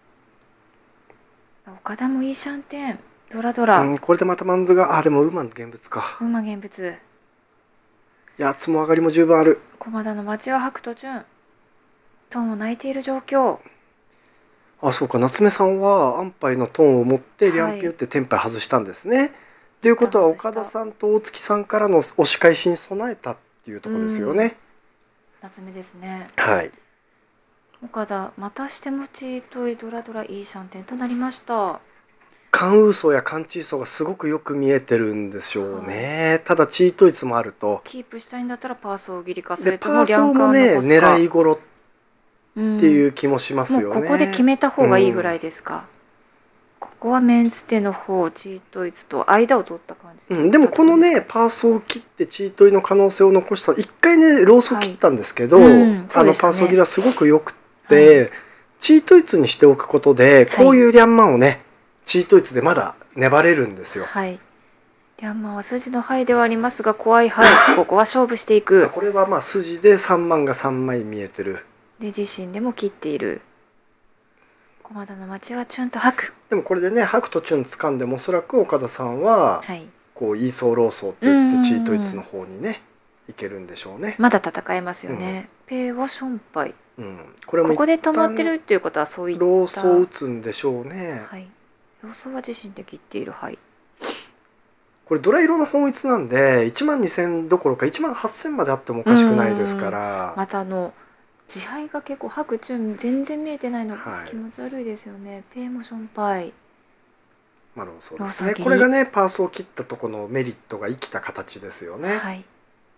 岡田もいいシャンテンドラドラ、うん、 これでまたマンズがあでも馬の現物か馬現物いやつも上がりも十分ある。 駒田の町は白途中トンを泣いている状況。 あそうか夏目さんは安牌のトンを持ってリャンピューってテンパイ外したんですね。と、はい、いうことは岡田さんと大月さんからの押し返しに備えたっていうところですよね。 夏目ですね。 はい。 岡田またしてもチートイドラドラいいシャンテンとなりました。 関羽層や関チーソーがすごくよく見えてるんでしょうね。はい、ただチートイツもあるとキープしたいんだったらパーソー切りかそれともリャンカーを残すか。でパーソーもね狙い頃っていう気もしますよね。 もうここで決めた方がいいぐらいですか。うん、ここはメンツテの方、チートイツと間を取った感じ、 うん、でもこのねパーソを切ってチートイの可能性を残した一回ねローソを切ったんですけど、はい、うんね、あのパーソ切りはすごくよくて、はい、チートイツにしておくことでこういうリャンマンをね、はい、チートイツでまだ粘れるんですよ。 はい、リャンマンは筋の範囲ではありますが怖い範囲ここは勝負していく。 これはまあ筋でさんまんがさんまい見えてるで自身でも切っている。駒田の町はチュンと白。 でもこれでね白とチュン掴んでもおそらく岡田さんは、はい、こうイーソーローソーって言ってチートイツの方にねいけるんでしょうね。 まだ戦えますよね。うん、ペイはションパイ、 うん、これもここで止まってるっていうことはそういったローソー打つんでしょうね。 はい、ローソーは自身で切っている。はい、 これドラ色の本一なんでいちまんにせんどころかいちまんはっせんまであってもおかしくないですから。 またあの自敗が結構白チュン全然見えてないのが気持ち悪いですよね。はい、ペイもションパイ、 まあ、そうですね。これがねパースを切ったとこのメリットが生きた形ですよね。はい、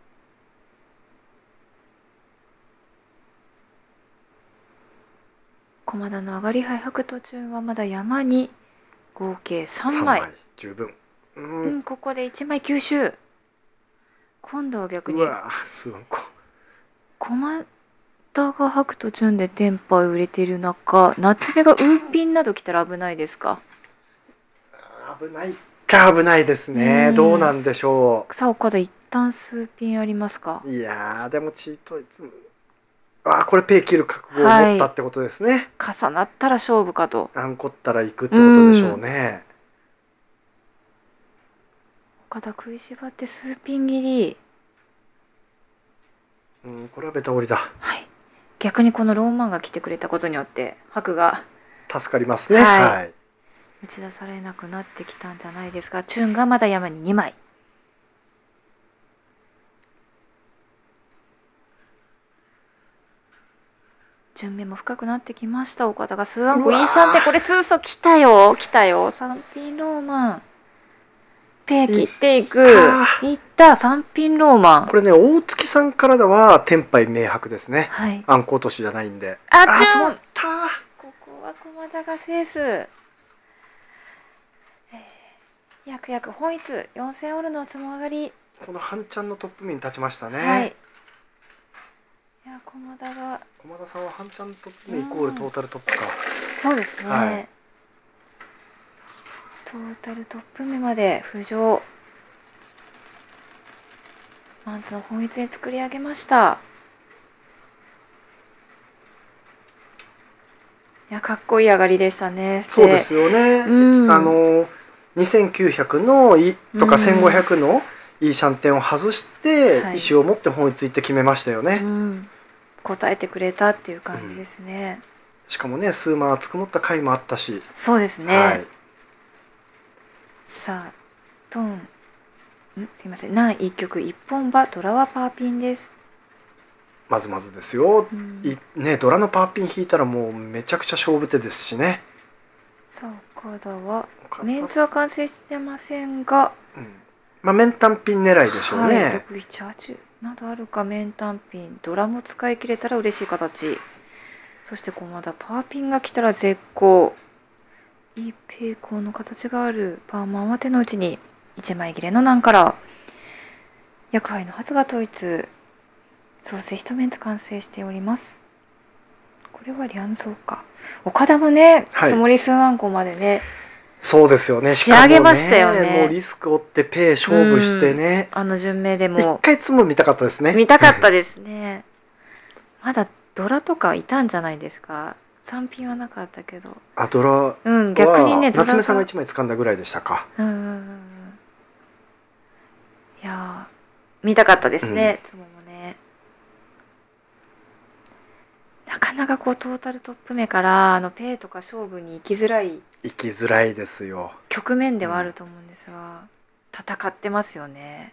駒田の上がり牌白とチュンはまだ山に合計さんまい。さんまい十分。 うん、うん、ここでいちまい吸収。今度は逆にうわすごい駒田が白とチュンでテンパイを入れている中、夏目がウーピンなど来たら危ないですか。 危ないっちゃ危ないですね。どうなんでしょう。 さあ岡田一旦数ピンありますか。 いやでもチートイツあこれペイ切る覚悟を持ったってことですね。 はい、重なったら勝負かと。 あんこったら行くってことでしょうね。 岡田食いしばって数ピン切り。 うんこれはベタ折りだ。 はい、逆にこのローマンが来てくれたことによって白が助かりますね。はい、はい、 打ち出されなくなってきたんじゃないですか。チュンがまだ山ににまい。順目も深くなってきました。岡田が数アンコイーシャンテ、これ数ソ来たよ来たよ。さんピンローマンペイ切っていく。いったさんピンローマン。 これね大月さんからではテンパイ明白ですね。はい、あんこ落としじゃないんで。 あチュンここは駒田が制す。えー、やくやく本一よんせんオールのつも上がり。 この半ちゃんのトップ目に立ちましたね。 はい、いや駒田が駒田さんは半ちゃんトップ目イコールトータルトップか。 そうですね。はい、トータルトップ目まで浮上。まず本一に作り上げました。いやかっこいい上がりでしたね。 そうですよね。うん、あのにせんきゅうひゃくのいとかせんごひゃくのいいシャンテンを外して、はい、意思を持って本一行って決めましたよね。うん、 答えてくれたっていう感じですね。うん、 しかもね数万厚く持った回もあったし。 そうですね。はい、さあトンんすいません南一曲一本馬ドラはパーピンです。 まずまずですよ。うん、いねドラのパーピン引いたらもうめちゃくちゃ勝負手ですしね。 さあ岡田はメンツは完成してませんが、 うん、まあ面単ピン狙いでしょうね。はい、 ろく、なな、はちなどあるか。面単ピンドラも使い切れたら嬉しい形。そして駒田パーピンが来たら絶好。いい平行の形があるパーマンは手の内にいちまい切れの難から薬杯のはずが統一創生一面と完成しております。これはリャンゾーか。岡田もね、はい、積もり数あんこまでねそうですよね。 仕上げましたよね。 もうリスクを負ってペイ勝負してね、 あの順目でも一回積も見たかったですね。 見たかったですねまだドラとかいたんじゃないですか。さんピンはなかったけど。 あドラうん逆にね夏目さんがいちまい掴んだぐらいでしたか。 うんうんうんいや見たかったですね。つももねなかなかこうトータルトップ目からあのペイとか勝負に行きづらい行きづらいですよ局面ではあると思うんですが、うん、戦ってますよね。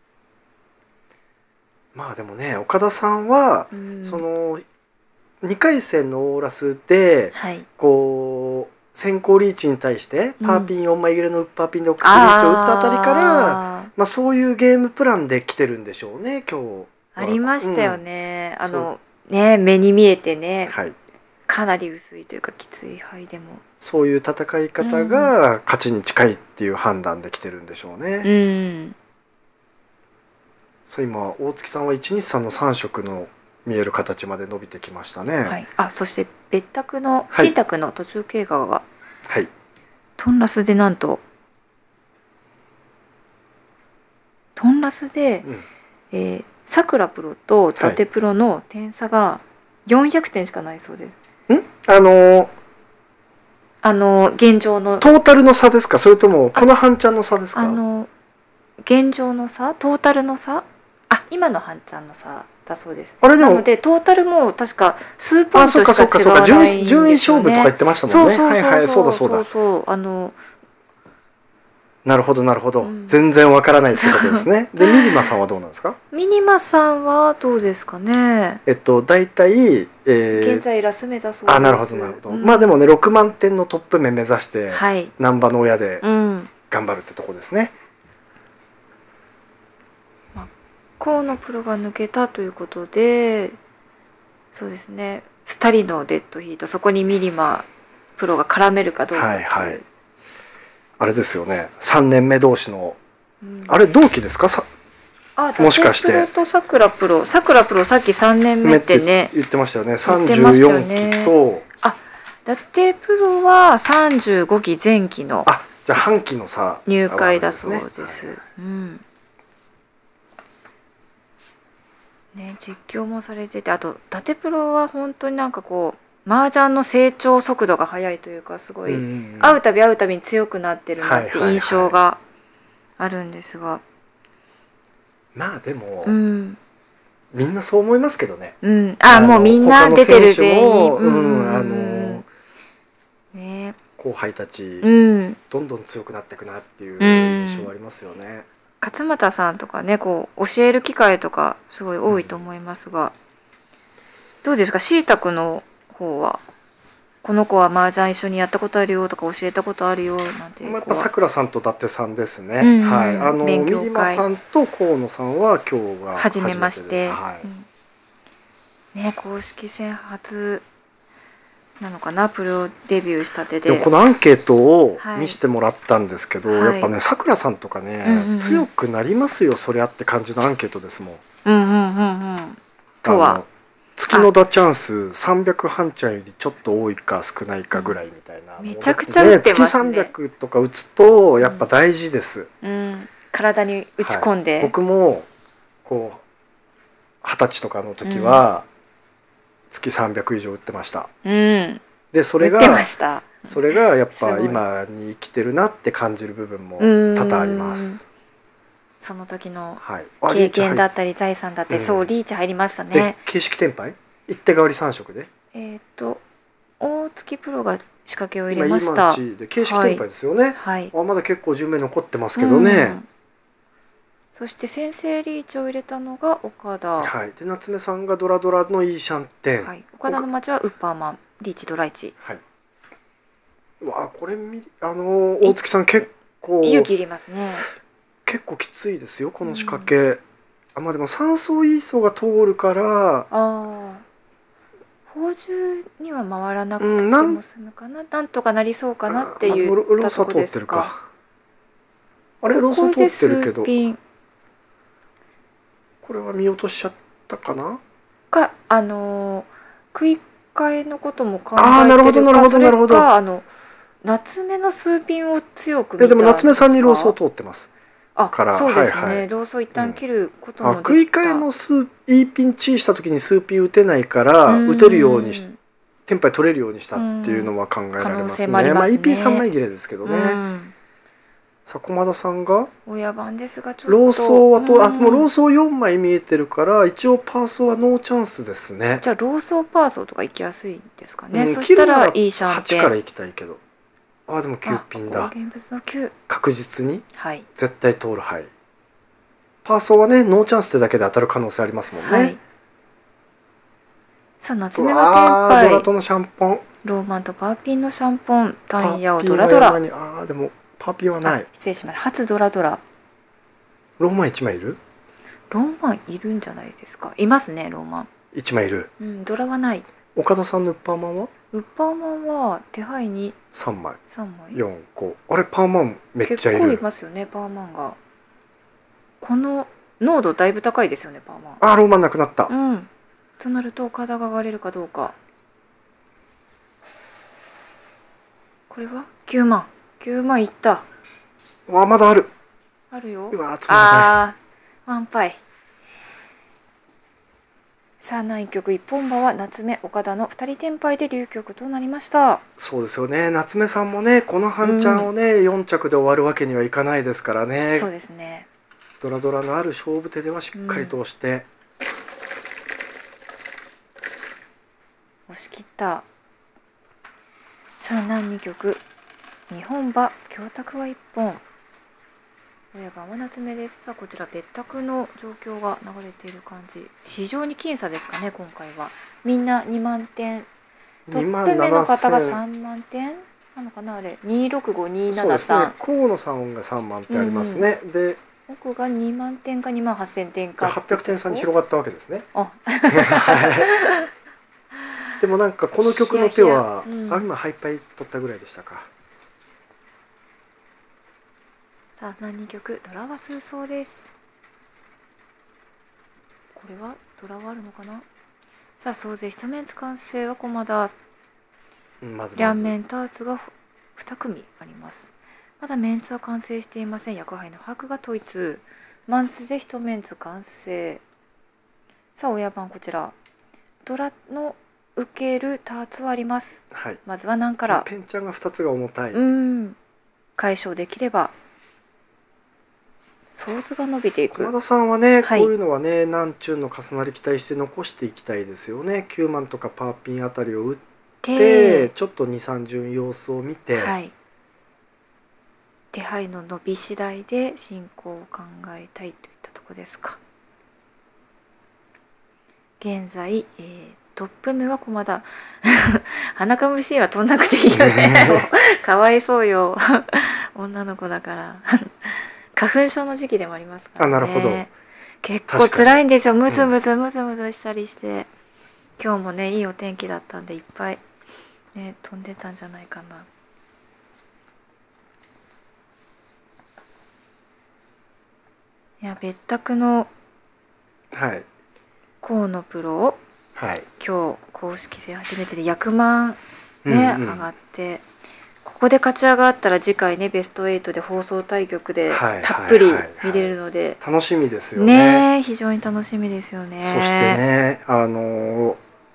まあでもね岡田さんは、うん、そのにかい戦のオーラスで、はい、こう先行リーチに対してパーピンよんまい切れのウッパーピンで送ってリーチを打ったあたりから、まあ、そういうゲームプランで来てるんでしょうね今日。 ありましたよね。うん、あのね目に見えてね、 はい、 かなり薄いというかきつい牌でもそういう戦い方が勝ちに近いっていう判断できてるんでしょうね。 うん、 そう今大月さんはいちにちさんのさん色の見える形まで伸びてきましたね。 はい、あそして別宅のシータクの途中経過が、 はい、 トンラスでなんとトンラスで、うんえー、さくらプロと伊達プロの点差がよんひゃくてんしかないそうです。 んあのー、 あの現状のトータルの差ですか、それともこの半ちゃんの差ですか。 あの現状の差、トータルの差、あ今の半ちゃんの差だそうです。 あれでもなのでトータルも確か数ポイントしか違わないんですよね。 順位勝負とか言ってましたもんね。はいはい、そうだそうだ。 そうあのなるほどなるほど、うん、全然わからないってことですね。でミニマさんはどうなんですか。 ミニマさんはどうですかね。 えっと大体、えー、 現在ラス目だそうです。 あなるほどなるほど、うん、まあでもねろくまんてんのトップ目目指して、はい、難波の親で頑張るってとこですね。 まあ、河野プロが抜けたということでそうですねふたりのデッドヒート、そこにミニマプロが絡めるかどうか。 はいはいあれですよねさんねんめ同士の、うん、あれ同期ですかさあもしかして。伊達プロとさくらプロ、さくらプロさっきさんねんめってね言ってましたよね。さんじゅうよんきと、 あ伊達プロはさんじゅうごき前期のあじゃあ半期の差入会だそうです。はいうんね、実況もされてて、あと伊達プロは本当になんかこう麻雀の成長速度が速いというかすごい会うたび会うたびに強くなってるなって印象があるんですが、 まあでも、うん、みんなそう思いますけどね、 うん、ああもうみんな出てる全員、 うんあのね、後輩たち、うん、どんどん強くなっていくなっていう印象ありますよね、うん、 勝俣さんとかねこう教える機会とかすごい多いと思いますが、うん、どうですかシータクの方はこの子は麻雀一緒にやったことあるよとか教えたことあるよなんていう子はやっぱさくらさんと伊達さんですね、うんうん、はいあのミリマさんと河野さんは今日が初めてです。初めまして、はいうん、ね公式戦初なのかなプロデビューしたてで。 でもこのアンケートを見せてもらったんですけど、はい、やっぱねさくらさんとかね、うんうん、強くなりますよそりゃって感じのアンケートですもん。 うんうんうんうんとは月の打チャンスさんびゃく半チャンよりちょっと多いか少ないかぐらいみたいな、 うん、めちゃくちゃ打ってますね。 月さんびゃくとか打つとやっぱ大事です、 うんうん、体に打ち込んで、はい、 僕もこうはたちとかの時は月さんびゃく以上打ってました、うん、でそれがそれがやっぱ今に生きてるなって感じる部分も多々あります。 その時の経験だったり財産だったり、そうリーチ入りましたね。 形式転廃一手代わりさん色でえっと大月プロが仕掛けを入れました。 で形式転廃ですよね、はい、あまだ結構じゅうめい残ってますけどね、うん、 そして先制リーチを入れたのが岡田、 はい、で夏目さんがドラドラのいいシャンテン、はい、 岡田の町はウッパーマンリーチドライチ、はい、 うわこれあの大月さん結構勇気いりますね。 結構きついですよこの仕掛け、うん、あまあでもさん層いい層が通るからあ宝珠には回らなくても済むかな、うん、なんとかなりそうかなっていうローソ通ってるか。あれローソ通ってるけどこれは見落としちゃったかなかあの食い替えのことも考えてるか、 あなるほどなるほどなるほど、 あの夏目の数ピンを強く見たんですか。 でも夏目さんにローソ通ってますあからそうですね、はいはい、ローソ一旦切ることもできた、 うん、食い替えの数いいピンチした時に数ピン打てないから打てるようにしテンパイ取れるようにしたっていうのは考えられますね。まあ、まあ イーピーさん 枚切れですけどね、うん、さあ駒田さんが親番ですがちょっとローソはと、うん、あでもローソよんまい見えてるから一応パーソはノーチャンスですね。 じゃあローソパーソとか行きやすいんですかね、うん、そしたらいいシャンテンはちから行きたいけどあでもきゅうピンだ現物のきゅう確実に、はい、絶対通る牌パーソーはねノーチャンスってだけで当たる可能性ありますもんね、はい、 さあ夏目のテンパイドラとのシャンポンローマンとパーピンのシャンポンタンヤオドラドラあーでもパーピンはない失礼します初ドラドラローマンいちまいいるローマンいるんじゃないですかいますねローマンいちまいいる。 うん、ドラはない。 岡田さんのウッパーマンはウッパーマンは手配にさんまい。 さんまい。 よん、ご。あれパーマンめっちゃいる。 結構いますよねパーマンが。この濃度だいぶ高いですよねパーマン。 あ、ローマンなくなった。 うん。となると岡田が上がれるかどうか。これはきゅうまん。きゅうまんいった。 わ、まだある。 あるよ。 うわ、 あー、ワンパイ。さあ南極一本馬は夏目岡田のふたり転敗で流局となりました。 そうですよね。夏目さんもねこの半ちゃんをね、うん、よん着で終わるわけにはいかないですからね。 そうですね。 ドラドラのある勝負手ではしっかり通して、 うん、押し切った。さあ南二局日本馬教託はいっぽん。親番は夏目です。さあこちら別宅の状況が流れている感じ。非常に僅差ですかね今回は。みんなにまんてん。トップ目の方がさんまんてんなのかなあれ。にろくごにななさん。 そうですね。河野さんがさんまんてんありますね。うん、で奥がにまんてんかにまんはっせんてんか。 はっぴゃくてん差に広がったわけですね。 あでもなんかこの曲の手は、うん、あ今ハイパイ取ったぐらいでしたか。 さあ南二局ドラは数層です。これはドラはあるのかな。さあ総勢一面完成は駒田、 まず両面ターツがに組あります。まだメンツは完成していません。役配の把握が統一。マンスで一メンツ完成。さあ親番こちらドラの受けるターツはあります、 はい、 まずは何からペンちゃんがふたつが重たい。 うん解消できればソ図が伸びていく。 駒田さんはね、はい、こういうのはね南中の重なり期待して残していきたいですよね。きゅうまんとかパーピンあたりを打ってちょっとにさん順様子を見て、はい、 手配の伸び次第で進行を考えたいといったところですか。現在、えー、トップ目は駒田鼻かむシーンは飛んなくていいよねかわいそうよ女の子だから花粉症の時期でもありますからね。 あ、なるほど。 結構辛いんですよ。ムズムズムズムズしたりして、うん、今日もねいいお天気だったんでいっぱい、ね、飛んでたんじゃないかな。いや別宅の河野プロを、はい、今日公式戦初めてで役満ね、うんうん、上がって。ここで勝ち上がったら次回ねベストエイトで放送対局でたっぷり見れるので楽しみですよね。 ね非常に楽しみですよね。 そしてねあの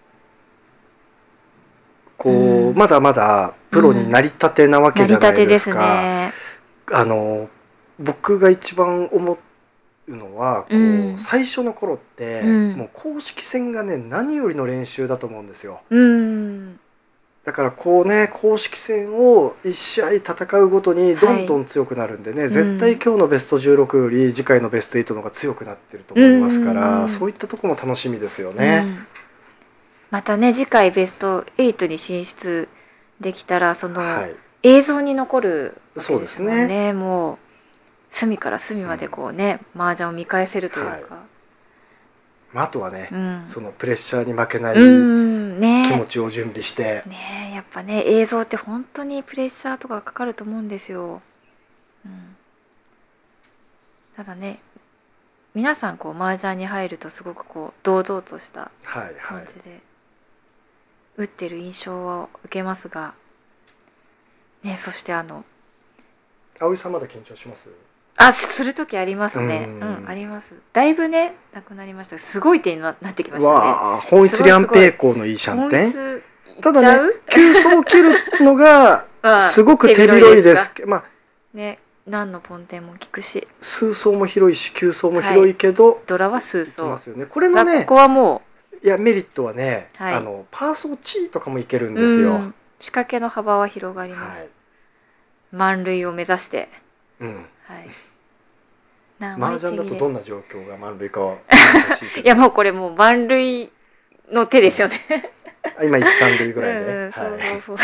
こう、うん、まだまだプロになりたてなわけじゃないですか。うん、なりたてですね。あの僕が一番思うのはこう、うん、最初の頃って、うん、もう公式戦がね何よりの練習だと思うんですよ。うんだからこうね公式戦をいち試合戦うごとにどんどん強くなるんでね、はい、絶対今日のベストじゅうろくより次回のベストエイトの方が強くなってると思いますから、うん、そういったところも楽しみですよね、うん、 またね次回ベストエイトに進出できたらその映像に残るわけですもんね、そうですね。もう隅から隅までこうね、うん、麻雀を見返せるというか、はいまあ、あとはね、うん、そのプレッシャーに負けない気持ちを準備して、 うん、ねねやっぱね映像って本当にプレッシャーとかかかると思うんですよ、うん、ただね皆さんこう麻雀に入るとすごくこう堂々とした感じで打ってる印象を受けますが、ね、そしてあの葵さんまだ緊張します？ あ、する時ありますね。うん、うん、あります。だいぶね、なくなりました。すごい手になってきましたね。 わあ、本一両平行のいいシャンテン。ただね、急走を切るのがすごく手広いです。まあね、何のポンテンも効くし、 数層も広いし、急走も広いけど、はい、 ドラは数層。 ますよね。これのね、 ここはもういやメリットはね、はい、あのパーソーチーとかもいけるんですよ。 仕掛けの幅は広がります。はい、満塁を目指して。うん。はい。 麻雀だとどんな状況が満塁かは難しいけどいやもうこれもう満塁の手ですよね、 うん、今いち、さん塁ぐらいで、 うん、そうそうそう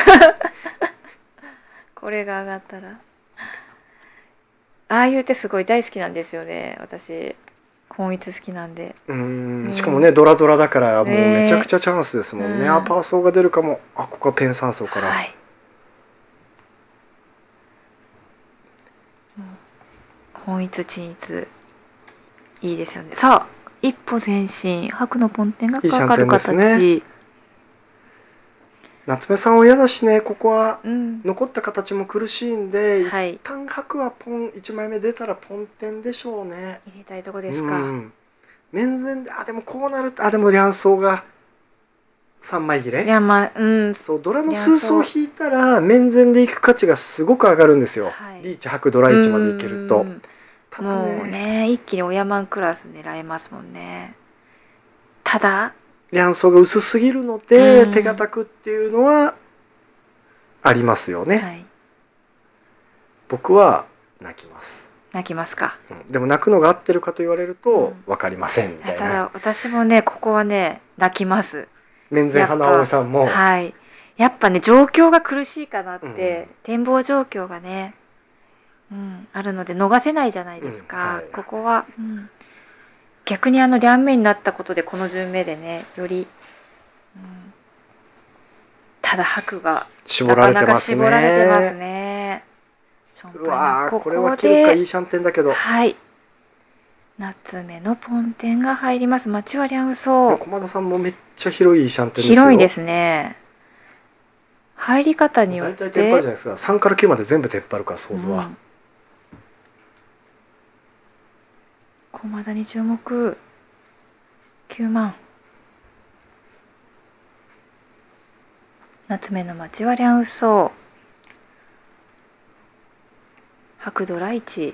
これが上がったらああいう手すごい大好きなんですよね私。 本一好きなんで。 うん、しかもねドラドラだからもうめちゃくちゃチャンスですもんね。えー、あパーソーが出るかも。あここはペンさん層から、はい、 本一鎮一いいですよね。さあ一歩前進、白のポンテンがかかる形。いいですね。 夏目さんは嫌だしね、ここは残った形も苦しいんで、うん、はい、一旦白はポンいちまいめ出たらポンテンでしょうね。 入れたいとこですか。うん、 面前であでもこうなるとあでも両層がさんまい切れ。 いやまあ、うん、 そうドラの数層引いたら面前でいく価値がすごく上がるんですよ。はい、リーチ白ドラいちまでいけると。 ただね、もうね一気にオヤマンクラス狙えますもんね。ただ両層が薄すぎるので、うん、手堅くっていうのはありますよね。はい、僕は泣きます。 泣きますか。 うん、でも泣くのが合ってるかと言われると分かりませんみたいな。 ただ私もねここはね泣きます。 面前花葵さんも。 はい。やっぱね状況が苦しいかなって、うん、展望状況がね、うん、あるので逃せないじゃないですか。うんはい、ここは。うん逆にあの両面になったことでこの順目でねより、うん、ただ白が絞られてますね。 なかなか絞られてますね。 うわーこれは切るかいいシャンテンだけど。 はい夏目のポンテンが入ります。町はリャンウソー。 駒田さんもめっちゃ広いシャンテンですよ。 広いですね。入り方によって大体テンパるじゃないですか。さんからきゅうまで全部テンパるから想像は。うん駒田に注目。きゅうまん夏目の町はリャンウソー白ドラいち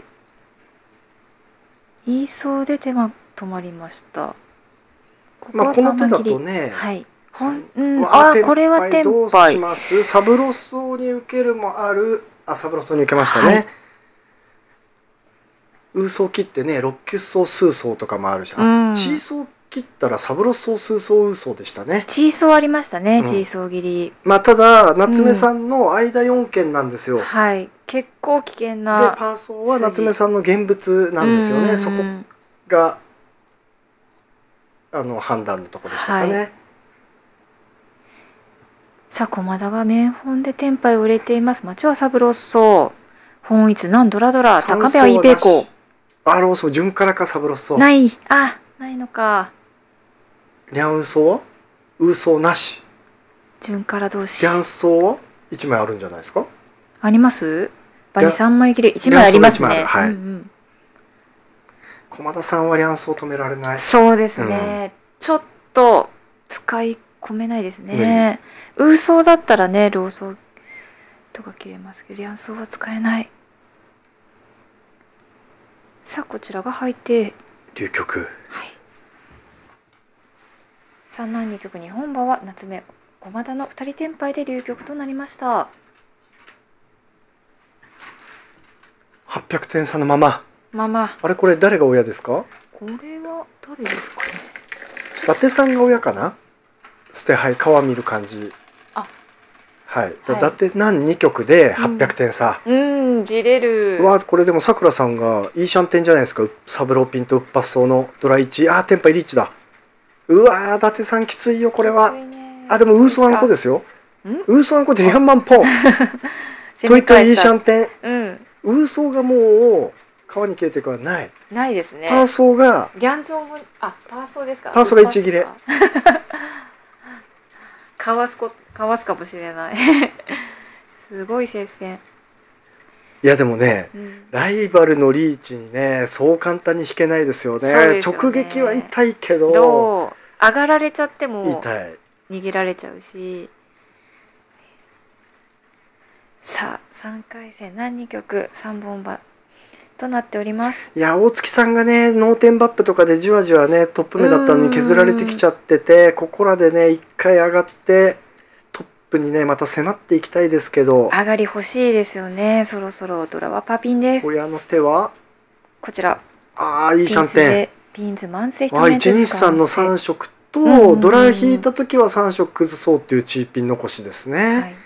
言いそうで手が止まりました。 ここまあこの手だとね、 はいほん、うん、あこれはテンパイどうします。サブロソに受けるもある。あサブロソに受けましたね。はいウーソー切ってね六級層数層とかもあるじゃん、うん、チーソー切ったらサブロス層数層ウーソーでしたね。 チーソーありましたね、うん、チーソー切り。 まあただ夏目さんの間よんけんなんですよ、うん、 はい結構危険なでパーソーは夏目さんの現物なんですよね、うん、そこがあの判断のとこでしたかね、はい、 さあ駒田が名本でテンパイを売れています。町はサブロス層本一なんドラドラ高部はイベコあローソー順からかサブロッソないあないのか。 リャンウソーはウーソーなし。 順から同士リャンソーはいちまいあるんじゃないですか。 あります場にさんまい切れいちまいありますね。はい、うんうん、 駒田さんはリャンソー止められない。 そうですね、うん、ちょっと使い込めないですね。ウーソーだったらねローソーとか切れますけどリャンソーは使えない。さあこちらが入って龍局、はい、 三男二局日本馬は夏目駒田のふたりテンパイで龍局となりました。 はっぴゃくてん差のままままあれこれ誰が親ですか。 これは誰ですかね。 伊達さんが親かな。捨てはい川見る感じ。あはい、伊達何に局ではっぴゃくてん差。 うん、うん、じれる。 わこれでもさくらさんがいいシャンテンじゃないですか。サブローピンとウッパッソーのドラいちあーテンパイリーチだ。うわー伊達さんきついよこれは。あでもウーソアンコですよ。ウーソアンコでリャンマンポントイトイいいシャンテン、うん、ウーソーがもう川に切れていくはないないですね。 パーソーがリャンゾーもあパーソーですか。 パーソーがいち切れかわすこかわすかもしれないすごい接戦。 いやでもね、うん、ライバルのリーチにねそう簡単に引けないですよ ね, よね直撃は痛いけどどう上がられちゃっても痛い逃げられちゃうし。さあさんかい戦何に局さんぼん馬となっております。 いや大月さんがねノーテンバップとかでじわじわねトップ目だったのに削られてきちゃっててここらでねいっかい上がってトップにねまた迫っていきたいですけど上がり欲しいですよね。そろそろドラはパピンです。 親の手はこちらあーいいシャンテンピンズ慢性あいちにさんのさん色とドラ引いた時はさん色崩そうっていうチーピン残しですね、はい、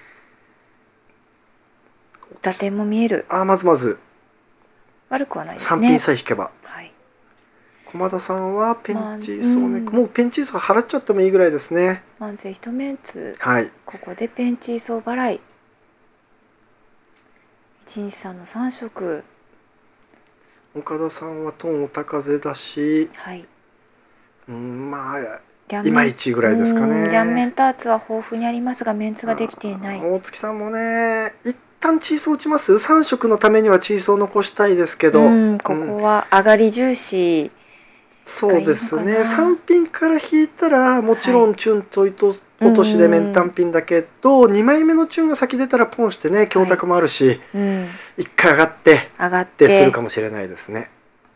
打点も見える。 あまずまず悪くはないですね。 さんピンさえ引けば、 はい、 駒田さんはペンチーソーね、まあうん、もうペンチーソー払っちゃってもいいぐらいですね。 万世一メンツ、 はい、 ここでペンチーソー払い、いちにちさんのさん色。 岡田さんはトンお高勢だし、 はい、 うんまあいまいちぐらいですかね。 両面ターツは豊富にありますがメンツができていない。 大月さんもね一旦チーソー打ちます。さん色のためにはチーソー残したいですけど、 うんここは上がり重視、うん、 そうですね。さんピンから引いたらもちろんチュンと糸落としで面単ピンだけど、にまいめのチュンが先出たらポンしてね強卓もあるし、はいうん、いっかい上がって上がってするかもしれないですね。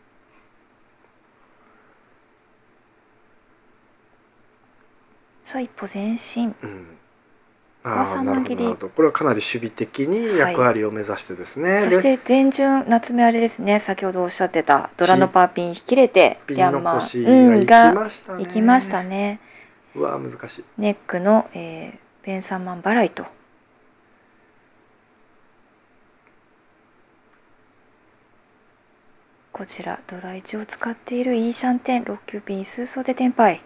さあ一歩前進、 うん、ああなるほどなるほど。これはかなり守備的に役割を目指してですね、はい、 そして前順夏目あれですね、先ほどおっしゃってたドラのパーピン引き入れてピン残しがいきましたね、 うん、いきましたね。 うわ難しい。 ネックの、えー、ペンさんまん払いと。こちらドラいちを使っているイーシャンテンろっ級ピン数層でテンパイ。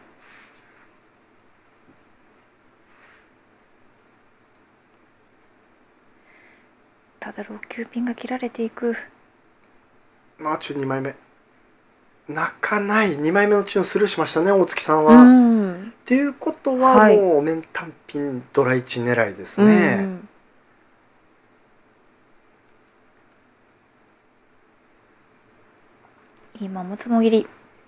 ただろっ級ピンが切られていく。 まあチュンにまいめ泣かない。にまいめのチュンスルーしましたね大月さんは。っていうことはもう面単ピンドラいち狙いですね。うん、 今もつもぎり。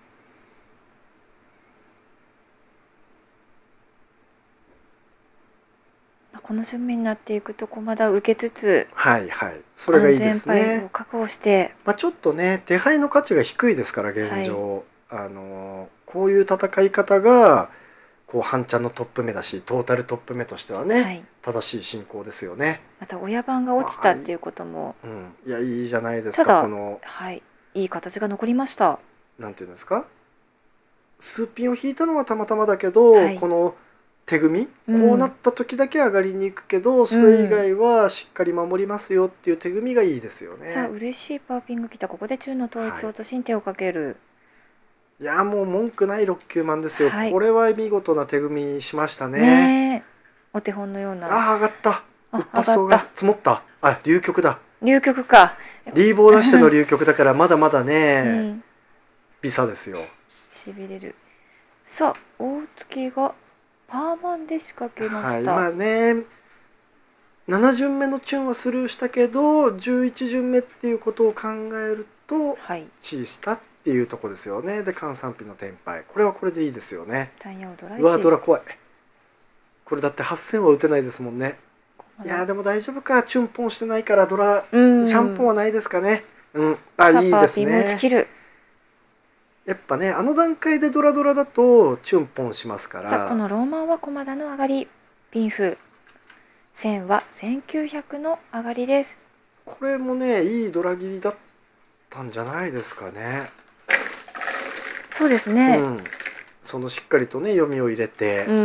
この順目になっていくと駒田受けつつ、 はいはい、それがいいですね。 安全牌を確保して、 まあちょっとね手配の価値が低いですから現状、はい、あのこういう戦い方がこう半チャンのトップ目だしトータルトップ目としてはね、はい、正しい進行ですよね。 また親番が落ちたっていうことも、 まあはいうん、いやいいじゃないですか。ただこの、 はい、いい形が残りました。 なんていうんですか、数ピンを引いたのはたまたまだけど、はい、この手組み、うん、こうなった時だけ上がりに行くけどそれ以外はしっかり守りますよっていう手組みがいいですよね。 さあ嬉しいパーピンが来た。ここで中の統一落としに手をかける、 はい、いやもう文句ないろっ級マンですよ、はい、これは見事な手組みしましたね。 ねお手本のような。 ああ上がった。うっぱそうが積もった。あ流局だ。 流局か。 リーボー出しての流局だからまだまだね、うん、ビサですよ。 しびれる。さあ大月がパーマンで仕掛けました。 はい、まあねなな巡目のチュンはスルーしたけどじゅういち巡目っていうことを考えると、はい、チーしたっていうとこですよね。で換算ピのテンパイ、これはこれでいいですよね。うわドラ怖い。これだってはっせんは打てないですもんね。いやでも大丈夫か。チュンポンしてないからドラシャンポンはないですかね。うんあいいですね。やっぱねあの段階でドラドラだとチュンポンしますから。 さあこのローマンは駒田の上がりピンフせんはせんきゅうひゃくの上がりです。 これもねいいドラ切りだったんじゃないですかね。 そうですね、 うん、そのしっかりとね読みを入れて、うん、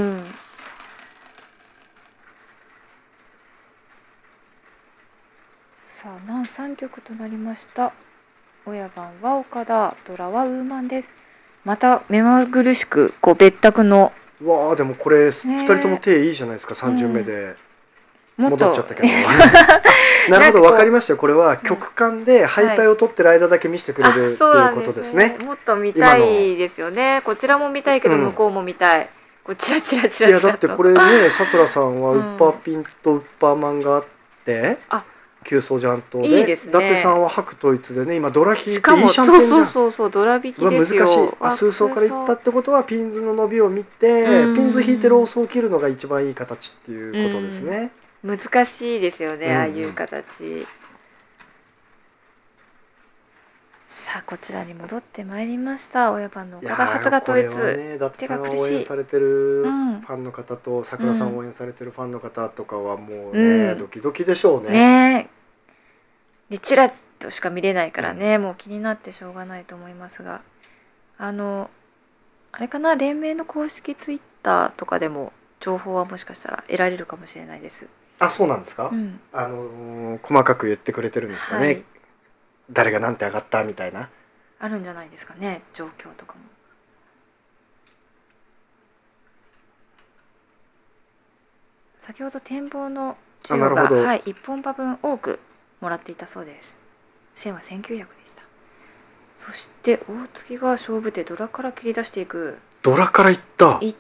さあ南さん局となりました。親番は岡田、ドラはウーマンです。また目まぐるしくこう別宅の。 わあでもこれふたりとも手いいじゃないですか。さん巡目で戻っちゃったけど、うん、なるほど分かりましたよ。これは局間でハイパイを取ってる間だけ見せてくれる、はい、っていうことですね。 もっと見たいですよね。こちらも見たいけど向こうも見たい、うん、こちらチラチラチラと。 いやだってこれねさくらさんはウッパーピンとウッパーマンがあって、うん、あ急走ジャントで、いいですね、伊達さんは白統一でね今ドラ引いていいシャンペンじゃん。 そうそうそうそうドラ引きですよ。 難しい。あ数走からいったってことはピンズの伸びを見てピンズ引いてローソを切るのが一番いい形っていうことですね。 難しいですよね、うんうん、ああいう形。さあこちらに戻ってまいりました。親番の岡田初が統一、 ね、伊達さんを応援されてるファンの方とさくらさんを応援されてるファンの方とかはもうね、うん、ドキドキでしょうね。 ねでチラッとしか見れないからね、うん、もう気になってしょうがないと思いますが、あのあれかな連盟の公式ツイッターとかでも情報はもしかしたら得られるかもしれないです。 あそうなんですか、うん、あの細かく言ってくれてるんですかね、はい、誰が何て上がったみたいな。 あるんじゃないですかね、状況とかも。先ほど展望の給与が、はい、いっぽんばぶん多くもらっていたそうです。せんはせんきゅうひゃくでした。そして大月が勝負手ドラから切り出していく。 ドラからいったいった。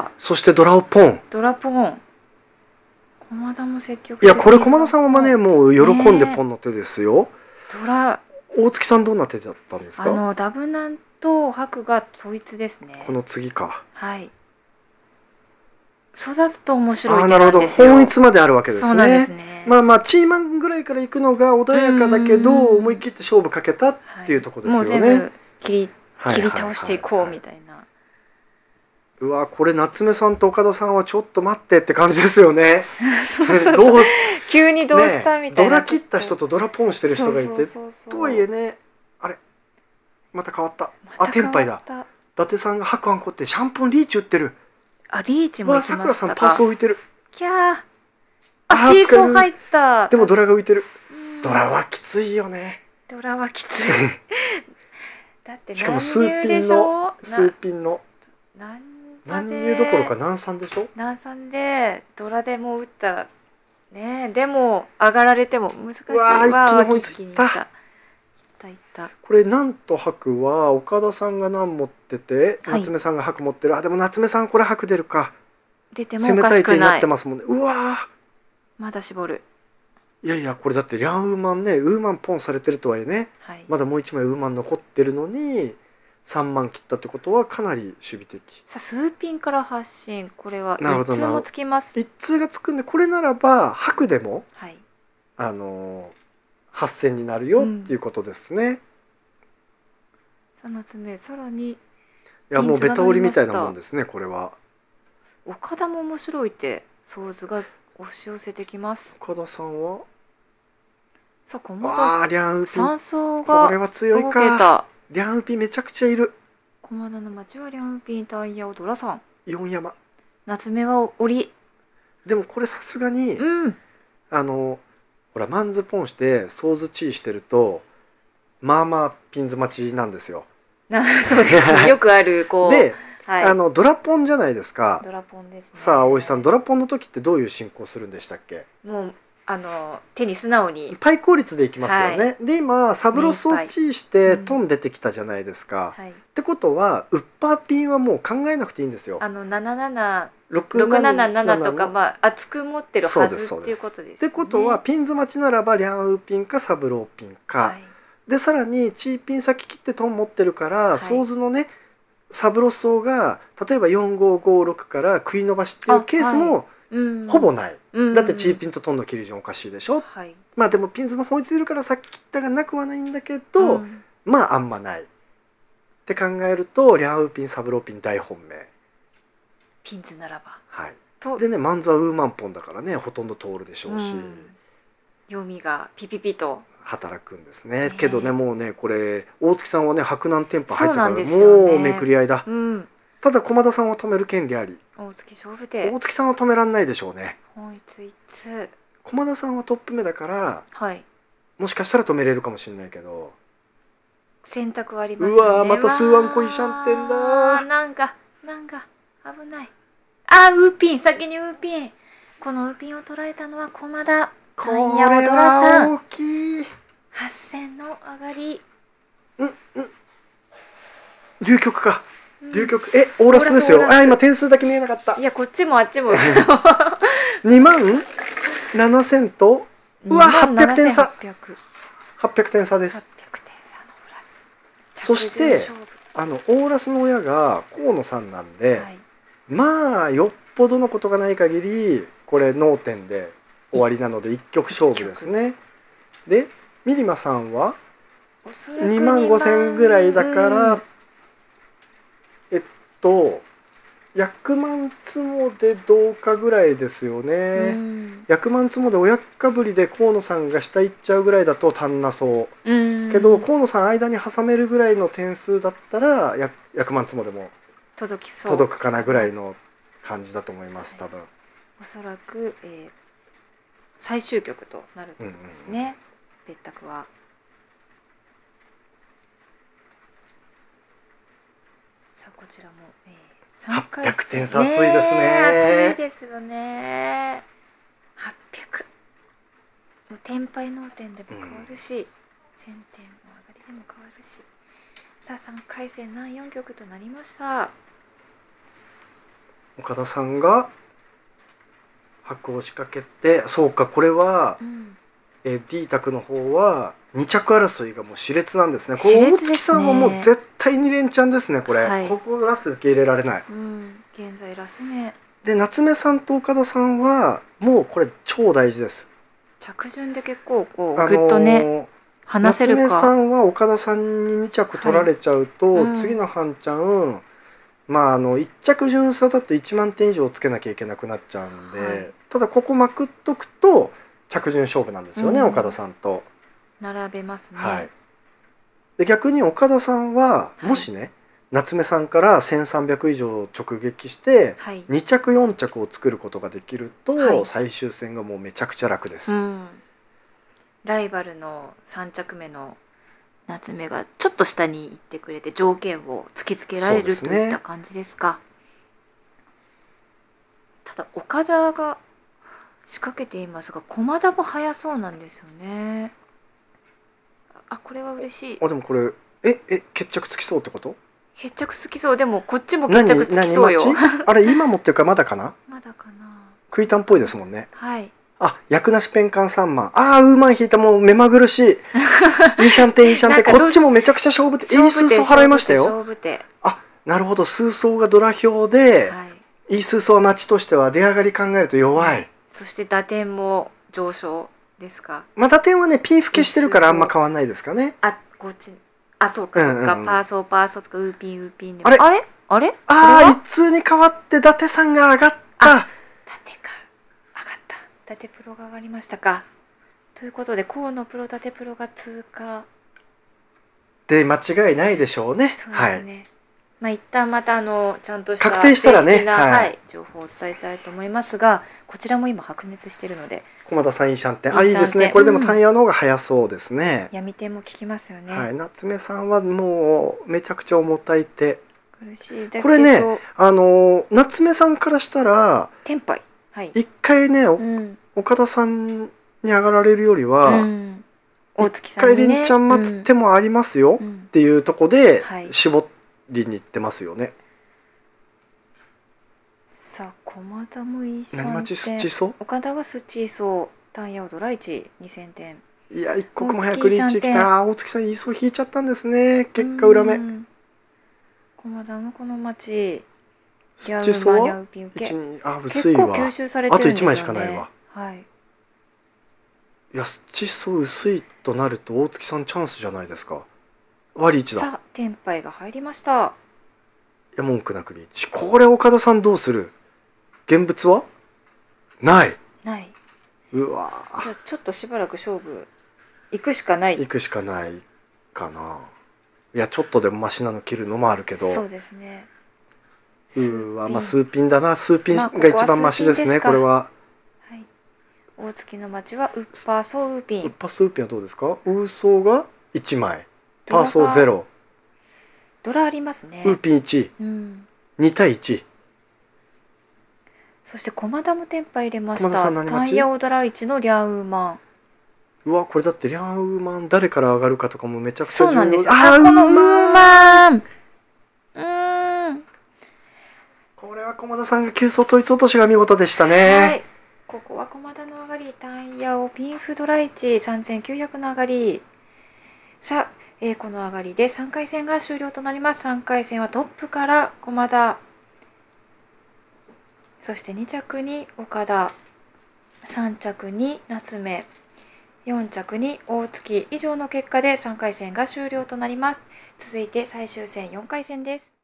そしてドラをポン。 ドラポン。駒田も積極的。 いやこれ駒田さんはねもう喜んでポンの手ですよ。 ドラ。 大月さんどんな手だったんですか。 あのダブナンと白が統一ですね。 この次か。 はい。育つと面白い手なんですよ。 あ、なるほど。本一まであるわけですね。 そうなんですね。 まあまあチーマンぐらいから行くのが穏やかだけど思い切って勝負かけたっていうところですよね。 もう全部切り切り倒していこうみたいな。 うわこれ夏目さんと岡田さんはちょっと待ってって感じですよね。 そうそうそうどう急にどうしたみたいな、 ね、ドラ切った人とドラポンしてる人がいてとはいえねあれまた変わった。あテンパイだ。伊達さんが白あんこってシャンポンリーチ打ってる。 あリーチも行きましたか。 さくらさんパーソ浮いてる。 キャーあチーソー入った。 でもドラが浮いてる。ドラはきついよね。 ドラはきついだってしかも数ピンの数ピンの何何入どころか何三でしょ。 何三でドラでも打ったらね。でも上がられても難しい。 わあ一気に本一いった。いったいった。 これなんと白は岡田さんが何持ってて、はい、夏目さんが白持ってる。あでも夏目さんこれ白出るか。 出てもおかしくない。攻めたい手になってますもんね。うわまだ絞る。 いやいやこれだってリャンウーマンねウーマンポンされてるとはいえね、はい、まだもう一枚ウーマン残ってるのにさんまん切ったってことはかなり守備的。 さあ数ピンから発進。これは一通もつきます。 一通がつくんでこれならば白でも、 はい、 あのはっせんになるよっていうことですね。 さあ夏目さらにいやもうベタ折りみたいなもんですねこれは。 岡田も面白い手ソーズが押し寄せてきます。 岡田さんはさあ駒田あーリャンウピ三層がこれは強いか。リャンウピめちゃくちゃいる。 駒田の町はリャンウピタイヤをドラさん四山夏目は折り。 でもこれさすがに、 うん、 あのほらマンズポンしてソーズチーしてるとまあまあピンズ待ちなんですよ。 そうですよくあるこうで、はい、あのドラポンじゃないですか。 ドラポンですね。 さあ大石さんドラポンの時ってどういう進行するんでしたっけ。 もうあの手に素直にパイ効率でいきますよね、はい、で今サブロスをチーしてトン出てきたじゃないですか、うんはい、ってことはウッパーピンはもう考えなくていいんですよ。 あのななななろくななななとかまあ厚く持ってるはずっていうことですね。 ってことはピンズ待ちならばリャンウーピンかサブローピンか、はい、でさらにチーピン先切ってトン持ってるから、はい、ソーズのねサブロス層が例えばよんごごろくから食い伸ばしっていうケースもほぼない、うん、だってチーピンとトンの切り順おかしいでしょ、はい、まあでもピンズの方についるからさっき切ったがなくはないんだけど、うん、まああんまないって考えるとリャンウーピンサブローピン大本命ピンズならば、 はい、でねマンズはウーマンポンだからねほとんど通るでしょうし、うん、 読みがピピピと働くんですね。けどねもうねこれ大月さんはね白南テンパ入ってからもうめくり合いだ、うん、ただ駒田さんは止める権利あり。 大月勝負手。 大月さんは止めらんないでしょうね。 本一一通駒田さんはトップ目だから、 はい、 もしかしたら止めれるかもしれないけど選択はありますよね。 うわーまた数ワンコイシャンテンだ。 なんかなんか危ない。あーウーピン先にウーピン。このウーピンを捉えたのは駒田。 これは大きい。 はっせんの上がり。 うんうん流局か。流局えオーラスですよ。あ今点数だけ見えなかった。 いやこっちもあっちもにまんななせんとうわはっぴゃくてん差。はっぴゃくてん差です。そしてあのオーラスの親が河野さんなんで、はい、まあよっぽどのことがない限りこれ脳天で終わりなので一局勝負ですね。でミリマさんはにまんごせんぐらいだから、うん、えっと百万つもでどうかぐらいですよね、うん、百万つもで親かぶりで河野さんが下行っちゃうぐらいだと足んなそう、うん、けど河野さん間に挟めるぐらいの点数だったら百万つもでも届きそう届くかなぐらいの感じだと思います多分。 おそらく、えー、最終局となるということですね、別宅は。 さあこちらも、えー、 はっぴゃくてん差、 ね、 熱いですね。 熱いですよね。はっぴゃく、もう天杯脳天でも変わるし、うん、千点の上がりでも変わるし。さあさんかい戦南四局となりました。 岡田さんが白を仕掛けて、そうか、これは、うん、えー、D 卓の方はに着争いがもう熾烈なんですね。これ大月さんはもう絶対に連チャンですね、これ、はい、ここラス受け入れられない、 うん、現在ラス目で夏目さんと岡田さんはもうこれ超大事です。 着順で結構こうグッとね、あのー、話せるか。 夏目さんは岡田さんにに着取られちゃうと、はい、うん、次の半ちゃん、まああのいっ着順差だといちまんてん以上つけなきゃいけなくなっちゃうんで、はい、ただここまくっとくと着順勝負なんですよね、うん、岡田さんと並べますね、 はい、で逆に岡田さんはもしね、はい、夏目さんからせんさんびゃく以上直撃して、はい、に着よん着を作ることができると、はい、最終戦がもうめちゃくちゃ楽です、うん、 ライバルのさん着目の夏目がちょっと下に行ってくれて条件を突きつけられる、ね、といった感じですか。ただ岡田が仕掛けていますが駒田も速そうなんですよね。あ、これは嬉しい。 あ、でもこれええ決着つきそうってこと？ 決着つきそう。でもこっちも決着つきそうよ。 あれ今もっていうかまだかな？ まだかな。 クイタンっぽいですもんね。 はい。 あ、役なしペンカンさんまん。ああ、ウーマン引いた、もう目まぐるしい。いいシャンテン、いいシャンテン。こっちもめちゃくちゃ勝負手。いい数層払いましたよ。あ、なるほど。数層がドラ票で、はい、いい数層は町としては出上がり考えると弱い。 そして打点も上昇ですか。 まあ打点はね、ピー付けしてるからあんま変わんないですかね。 あ、こっち。あ、そうか、そうか。パーソー、パーソーとか、ウーピン、ウーピンで。 あれあれあれああ、一通に変わって伊達さんが上がった。 伊達プロが上がりましたか。ということで河野プロ伊達プロが通過で間違いないでしょうね。 そうですね、はい、まあ一旦またあのちゃんとした確定したらね、 正式な、はいはい、情報をお伝えしたいと思いますが、こちらも今白熱しているので駒田さんいいシャンテン、あ、いいですね。これでもタイヤの方が早そうですね、 うん、闇点も効きますよね、 はい、夏目さんはもうめちゃくちゃ重たい手。 苦しいだけどこれね、あの夏目さんからしたらテンパイ、はい、 一回ね、うん、岡田さんに上がられるよりは、うん、大月さんにね、一回連チャン待つ手もありますよ、うん、っていうとこで絞りに行ってますよね、はい、 さあ駒田もいいシャンテン。 何待ちスチソ？ 岡田はスチソタイヤをドラいちにせんてん。 いや一刻も早くリーチきた。大月さんいい層引いちゃったんですね。結果裏目。 駒田のこの待ちスチソはあ薄いわ。 結構吸収されてるんですよね。 あといちまいしかないわ。 はい。 いやスチソ薄いとなると大月さんチャンスじゃないですか。割りいちだ。 さあテンパイが入りました。 いや文句なくリーチ。これ岡田さんどうする？現物はないない。 うわじゃあちょっとしばらく勝負行くしかない。 行くしかないかな。いやちょっとでもマシなの切るのもあるけど。 そうですね。 うわまあ数ピンだな。数ピンが一番マシですね、これは。 はい。大月の町はウッパーソーウーピン。 ウッパーソーウーピンはどうですか？ウーソーがいちまい、パーソーゼロ。 ドラありますね。 ウーピンいち、うん、に対いち。 そして駒田もテンパ入れました。タイヤオドラいちのリャウーマン。 うわこれだってリャウーマン誰から上がるかとかもめちゃくちゃ重要。 そうなんですよ。あこのウーマン。うん。 これは駒田さんが急走統一落としが見事でしたね。はい。 ここは駒田の上がり、タイヤをピンフドラいちさんぜんきゅうひゃくの上がり。さあ、えー、この上がりでさんかい戦が終了となります。さんかい戦はトップから駒田。そしてに着に岡田、さん着に夏目、よん着に大月以上の結果でさんかい戦が終了となります。続いて最終戦よんかい戦です。